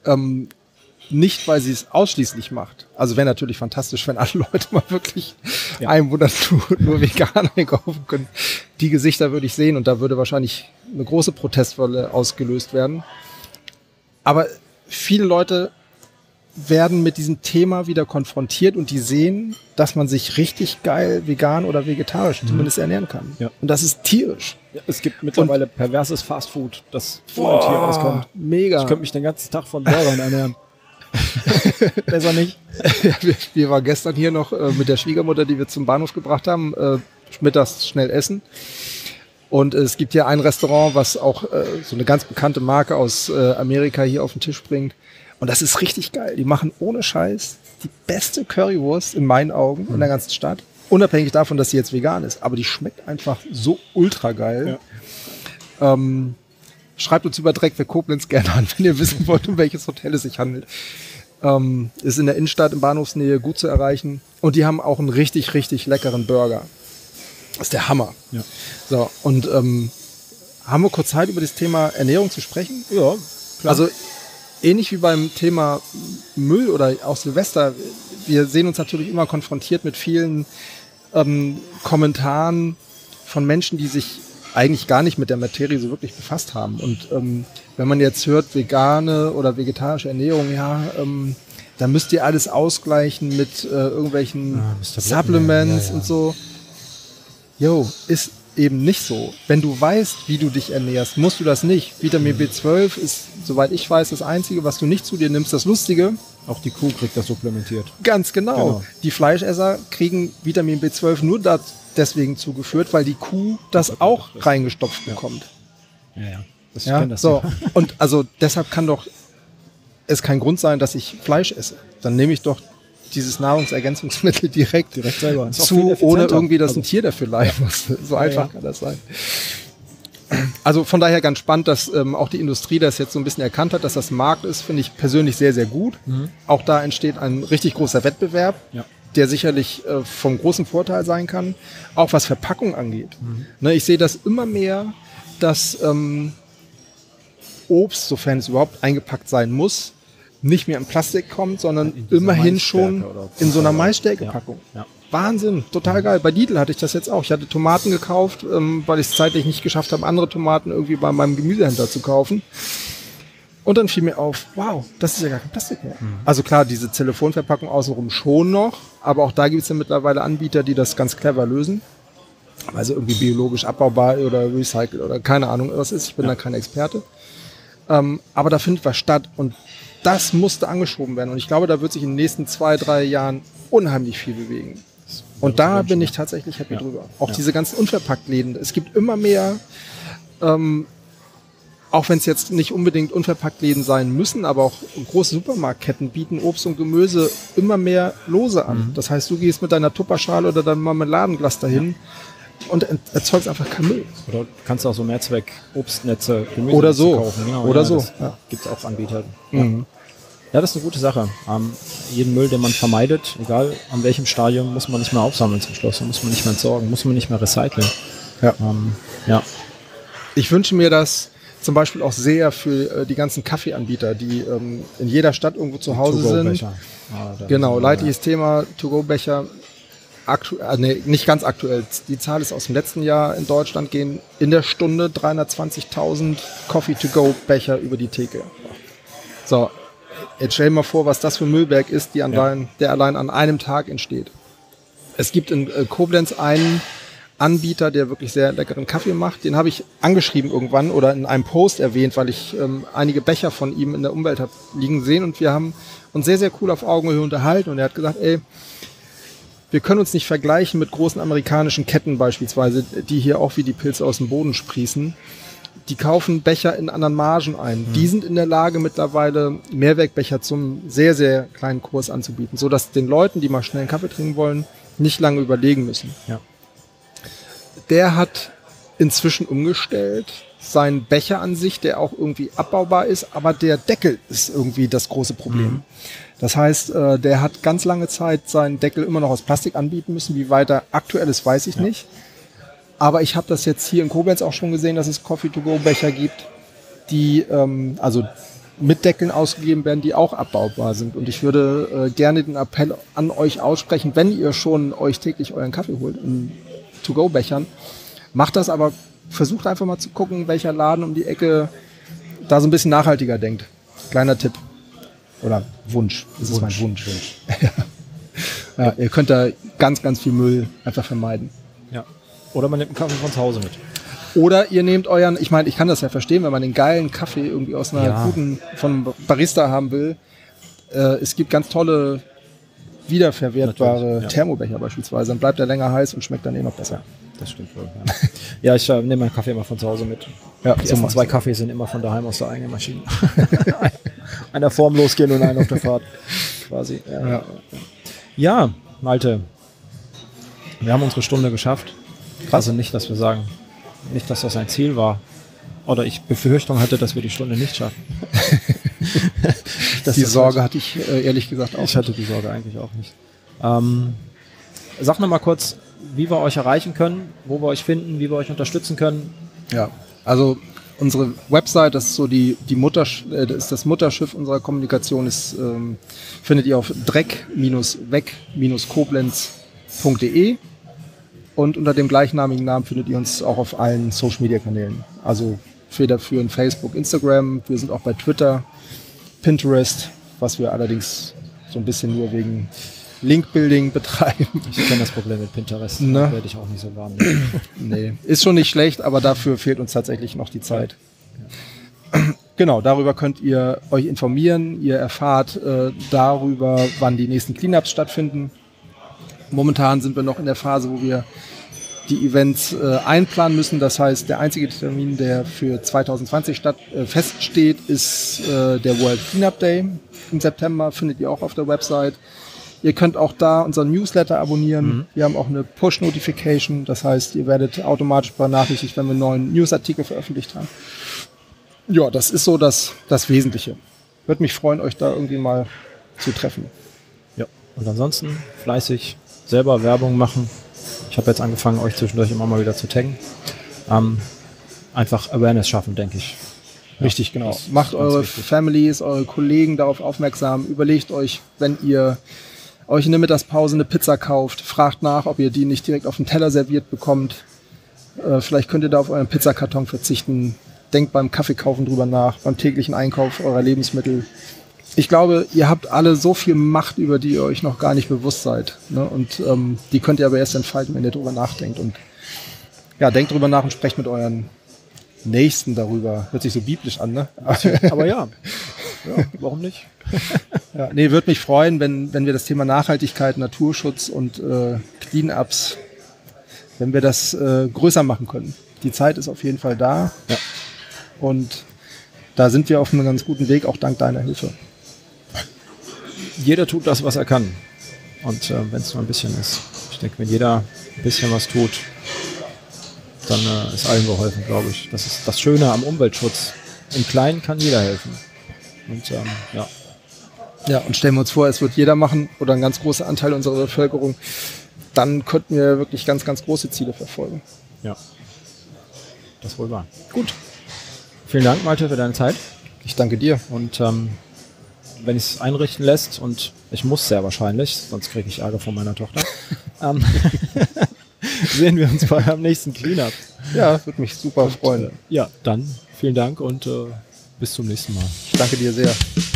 Nicht, weil sie es ausschließlich macht. Also wäre natürlich fantastisch, wenn alle Leute mal wirklich einen Monat nur vegan einkaufen können. Die Gesichter würde ich sehen und da würde wahrscheinlich eine große Protestwelle ausgelöst werden. Aber viele Leute werden mit diesem Thema wieder konfrontiert und die sehen, dass man sich richtig geil vegan oder vegetarisch zumindest ernähren kann. Ja. Und das ist tierisch. Ja, es gibt mittlerweile perverses Fastfood, das von einem Tier auskommt. Mega. Ich könnte mich den ganzen Tag von Burgern ernähren. Besser nicht. Wir waren gestern hier noch mit der Schwiegermutter, die wir zum Bahnhof gebracht haben, mittags schnell essen. Und es gibt hier ein Restaurant, was auch so eine ganz bekannte Marke aus Amerika hier auf den Tisch bringt. Und das ist richtig geil. Die machen ohne Scheiß die beste Currywurst in meinen Augen in der ganzen Stadt. Unabhängig davon, dass sie jetzt vegan ist. Aber die schmeckt einfach so ultra geil. Ja. Schreibt uns über Dreck für Koblenz gerne an, wenn ihr wissen wollt, um welches Hotel es sich handelt. Ist in der Innenstadt in Bahnhofsnähe gut zu erreichen. Und die haben auch einen richtig, richtig leckeren Burger. Das ist der Hammer. Ja. So, und haben wir kurz Zeit, über das Thema Ernährung zu sprechen? Ja, klar. Also ähnlich wie beim Thema Müll oder auch Silvester, wir sehen uns natürlich immer konfrontiert mit vielen Kommentaren von Menschen, die sich eigentlich gar nicht mit der Materie so wirklich befasst haben. Und wenn man jetzt hört, vegane oder vegetarische Ernährung, dann müsst ihr alles ausgleichen mit irgendwelchen Supplements und so. Ist eben nicht so. Wenn du weißt, wie du dich ernährst, musst du das nicht. Vitamin B12 ist, soweit ich weiß, das Einzige, was du nicht zu dir nimmst. Das Lustige, auch die Kuh kriegt das supplementiert. Ganz genau. Die Fleischesser kriegen Vitamin B12 nur deswegen zugeführt, weil die Kuh das auch reingestopft bekommt. Ja. Ich Ja, kenn das. so. Und also deshalb kann doch es kein Grund sein, dass ich Fleisch esse. Dann nehme ich doch dieses Nahrungsergänzungsmittel direkt selber. Ist auch viel zu, ohne effizienter. irgendwie, dass ein Tier dafür leiden muss. So einfach kann das sein. Also von daher ganz spannend, dass auch die Industrie das jetzt so ein bisschen erkannt hat, dass das ein Markt ist, finde ich persönlich sehr, sehr gut. Auch da entsteht ein richtig großer Wettbewerb, Ja. der sicherlich vom großen Vorteil sein kann, auch was Verpackung angeht. Ne, ich sehe das immer mehr, dass Obst, sofern es überhaupt eingepackt sein muss, nicht mehr in Plastik kommt, sondern In dieser immerhin Maisstärke schon oder in so einer Zucker. Maisstärkepackung. Ja. Wahnsinn, total geil. Bei Lidl hatte ich das jetzt auch. Ich hatte Tomaten gekauft, weil ich es zeitlich nicht geschafft habe, andere Tomaten irgendwie bei meinem Gemüsehändler zu kaufen. Und dann fiel mir auf, wow, das ist ja gar kein Plastik mehr. Also klar, diese Telefonverpackung außenrum schon noch, aber auch da gibt es ja mittlerweile Anbieter, die das ganz clever lösen. Also irgendwie biologisch abbaubar oder recycelt oder keine Ahnung, was ist. Ich bin da kein Experte. Aber da findet was statt und das musste angeschoben werden. Und ich glaube, da wird sich in den nächsten 2-3 Jahren unheimlich viel bewegen. Und da bin ich tatsächlich happy drüber. Auch diese ganzen Unverpacktläden. Es gibt immer mehr, auch wenn es jetzt nicht unbedingt Unverpacktläden sein müssen, aber auch große Supermarktketten bieten Obst und Gemüse immer mehr lose an. Das heißt, du gehst mit deiner Tupperschale oder deinem Marmeladenglas dahin und erzeugst einfach keinen Müll. Oder du kannst auch so Mehrzweck-Obstnetze, Gemüse Oder so. kaufen. Genau, Oder so, Das ja. gibt es auch Anbieter. Ja, das ist eine gute Sache. Jeden Müll, den man vermeidet, egal an welchem Stadium, muss man nicht mehr aufsammeln zum Schluss. Muss man nicht mehr entsorgen, muss man nicht mehr recyceln. Ja. Ja. Ich wünsche mir das zum Beispiel auch sehr für die ganzen Kaffeeanbieter, die in jeder Stadt irgendwo zu Hause sind. To-Go-Becher. Genau, leidliches Thema, To-Go-Becher. Nicht ganz aktuell. Die Zahl ist aus dem letzten Jahr. In Deutschland gehen in der Stunde 320.000 Coffee-to-Go-Becher über die Theke. So, jetzt stell dir mal vor, was das für ein Müllberg ist, der allein an einem Tag entsteht. Es gibt in Koblenz einen Anbieter, der wirklich sehr leckeren Kaffee macht. Den habe ich angeschrieben irgendwann oder in einem Post erwähnt, weil ich einige Becher von ihm in der Umwelt habe liegen sehen und wir haben uns sehr, sehr cool auf Augenhöhe unterhalten und er hat gesagt, ey, wir können uns nicht vergleichen mit großen amerikanischen Ketten beispielsweise, die hier auch wie die Pilze aus dem Boden sprießen. Die kaufen Becher in anderen Margen ein. Die sind in der Lage mittlerweile Mehrwegbecher zum sehr, sehr kleinen Kurs anzubieten, sodass den Leuten, die mal schnell einen Kaffee trinken wollen, nicht lange überlegen müssen. Ja. Der hat inzwischen umgestellt, seinen Becher an sich, der auch irgendwie abbaubar ist, aber der Deckel ist irgendwie das große Problem. Das heißt, der hat ganz lange Zeit seinen Deckel immer noch aus Plastik anbieten müssen. Wie weit er aktuell ist, weiß ich nicht. Aber ich habe das jetzt hier in Koblenz auch schon gesehen, dass es Coffee-to-go-Becher gibt, die also mit Deckeln ausgegeben werden, die auch abbaubar sind. Und ich würde gerne den Appell an euch aussprechen, wenn ihr schon euch täglich euren Kaffee holt in To-Go-Bechern, macht das, aber versucht einfach mal zu gucken, welcher Laden um die Ecke da so ein bisschen nachhaltiger denkt. Kleiner Tipp. Oder Wunsch. Das ist mein Wunsch. Ja, ihr könnt da ganz, ganz viel Müll einfach vermeiden. Ja. Oder man nimmt einen Kaffee von zu Hause mit. Oder ihr nehmt euren, ich meine, ich kann das ja verstehen, wenn man den geilen Kaffee irgendwie aus einer guten, von Barista haben will. Es gibt ganz tolle, wiederverwertbare Thermobecher beispielsweise. Dann bleibt er länger heiß und schmeckt dann noch besser. Das stimmt wohl. Ja, ich nehme meinen Kaffee immer von zu Hause mit. Ja, Die ersten 2 Kaffees sind immer von daheim aus der eigenen Maschine. Einer Form losgehen und einer auf der Fahrt. Quasi. Ja, Malte. Wir haben unsere Stunde geschafft. Also nicht, dass wir sagen, nicht, dass das ein Ziel war. Oder ich Befürchtung hatte, dass wir die Stunde nicht schaffen. Die Sorge hatte ich ehrlich gesagt auch. Ich hatte die Sorge eigentlich auch nicht. Sag noch mal kurz, wie wir euch erreichen können, wo wir euch finden, wie wir euch unterstützen können. Ja, also unsere Website, das ist so das ist das Mutterschiff unserer Kommunikation, ist, findet ihr auf dreck-weg-koblenz.de und unter dem gleichnamigen Namen findet ihr uns auch auf allen Social-Media-Kanälen. Also federführend Facebook, Instagram, wir sind auch bei Twitter, Pinterest, was wir allerdings so ein bisschen nur wegen Link-Building betreiben. Ich kenne das Problem mit Pinterest, Ne? da werde ich auch nicht so warm. Nee, ist schon nicht schlecht, aber dafür fehlt uns tatsächlich noch die Zeit. Genau, darüber könnt ihr euch informieren. Ihr erfahrt darüber, wann die nächsten Cleanups stattfinden. Momentan sind wir noch in der Phase, wo wir die Events einplanen müssen. Das heißt, der einzige Termin, der für 2020 feststeht, ist der World Cleanup Day im September. Findet ihr auch auf der Website. Ihr könnt auch da unseren Newsletter abonnieren. Wir haben auch eine Push-Notification. Das heißt, ihr werdet automatisch benachrichtigt, wenn wir einen neuen Newsartikel veröffentlicht haben. Ja, das ist so das Wesentliche. Würde mich freuen, euch da irgendwie mal zu treffen. Ja, und ansonsten fleißig selber Werbung machen. Ich habe jetzt angefangen, euch zwischendurch immer mal wieder zu taggen. Einfach Awareness schaffen, denke ich. Richtig, genau. Macht eure Families, eure Kollegen darauf aufmerksam. Überlegt euch, wenn ihr euch in der Mittagspause eine Pizza kauft, fragt nach, ob ihr die nicht direkt auf den Teller serviert bekommt. Vielleicht könnt ihr da auf euren Pizzakarton verzichten. Denkt beim Kaffeekaufen drüber nach, beim täglichen Einkauf eurer Lebensmittel. Ich glaube, ihr habt alle so viel Macht, über die ihr euch noch gar nicht bewusst seid. Ne? Und die könnt ihr aber erst entfalten, wenn ihr drüber nachdenkt. Und ja, denkt drüber nach und sprecht mit euren Nächsten darüber. Hört sich so biblisch an, ne? Aber ja, warum nicht? Ja, nee, würde mich freuen, wenn wir das Thema Nachhaltigkeit, Naturschutz und Cleanups, wenn wir das größer machen können. Die Zeit ist auf jeden Fall da. Ja. Und da sind wir auf einem ganz guten Weg, auch dank deiner Hilfe. Jeder tut das, was er kann. Und wenn es nur ein bisschen ist. Ich denke, wenn jeder ein bisschen was tut, dann ist allen geholfen, glaube ich. Das ist das Schöne am Umweltschutz. Im Kleinen kann jeder helfen. Und ja. Ja, und stellen wir uns vor, es wird jeder machen oder ein ganz großer Anteil unserer Bevölkerung, dann könnten wir wirklich ganz, ganz große Ziele verfolgen. Ja, das wohl wahr. Gut. Vielen Dank, Malte, für deine Zeit. Ich danke dir. Und wenn es einrichten lässt, und ich muss sehr wahrscheinlich, sonst kriege ich Ärger von meiner Tochter, sehen wir uns beim nächsten Cleanup. Ja, würde mich super freuen. Ja, dann vielen Dank und bis zum nächsten Mal. Ich danke dir sehr.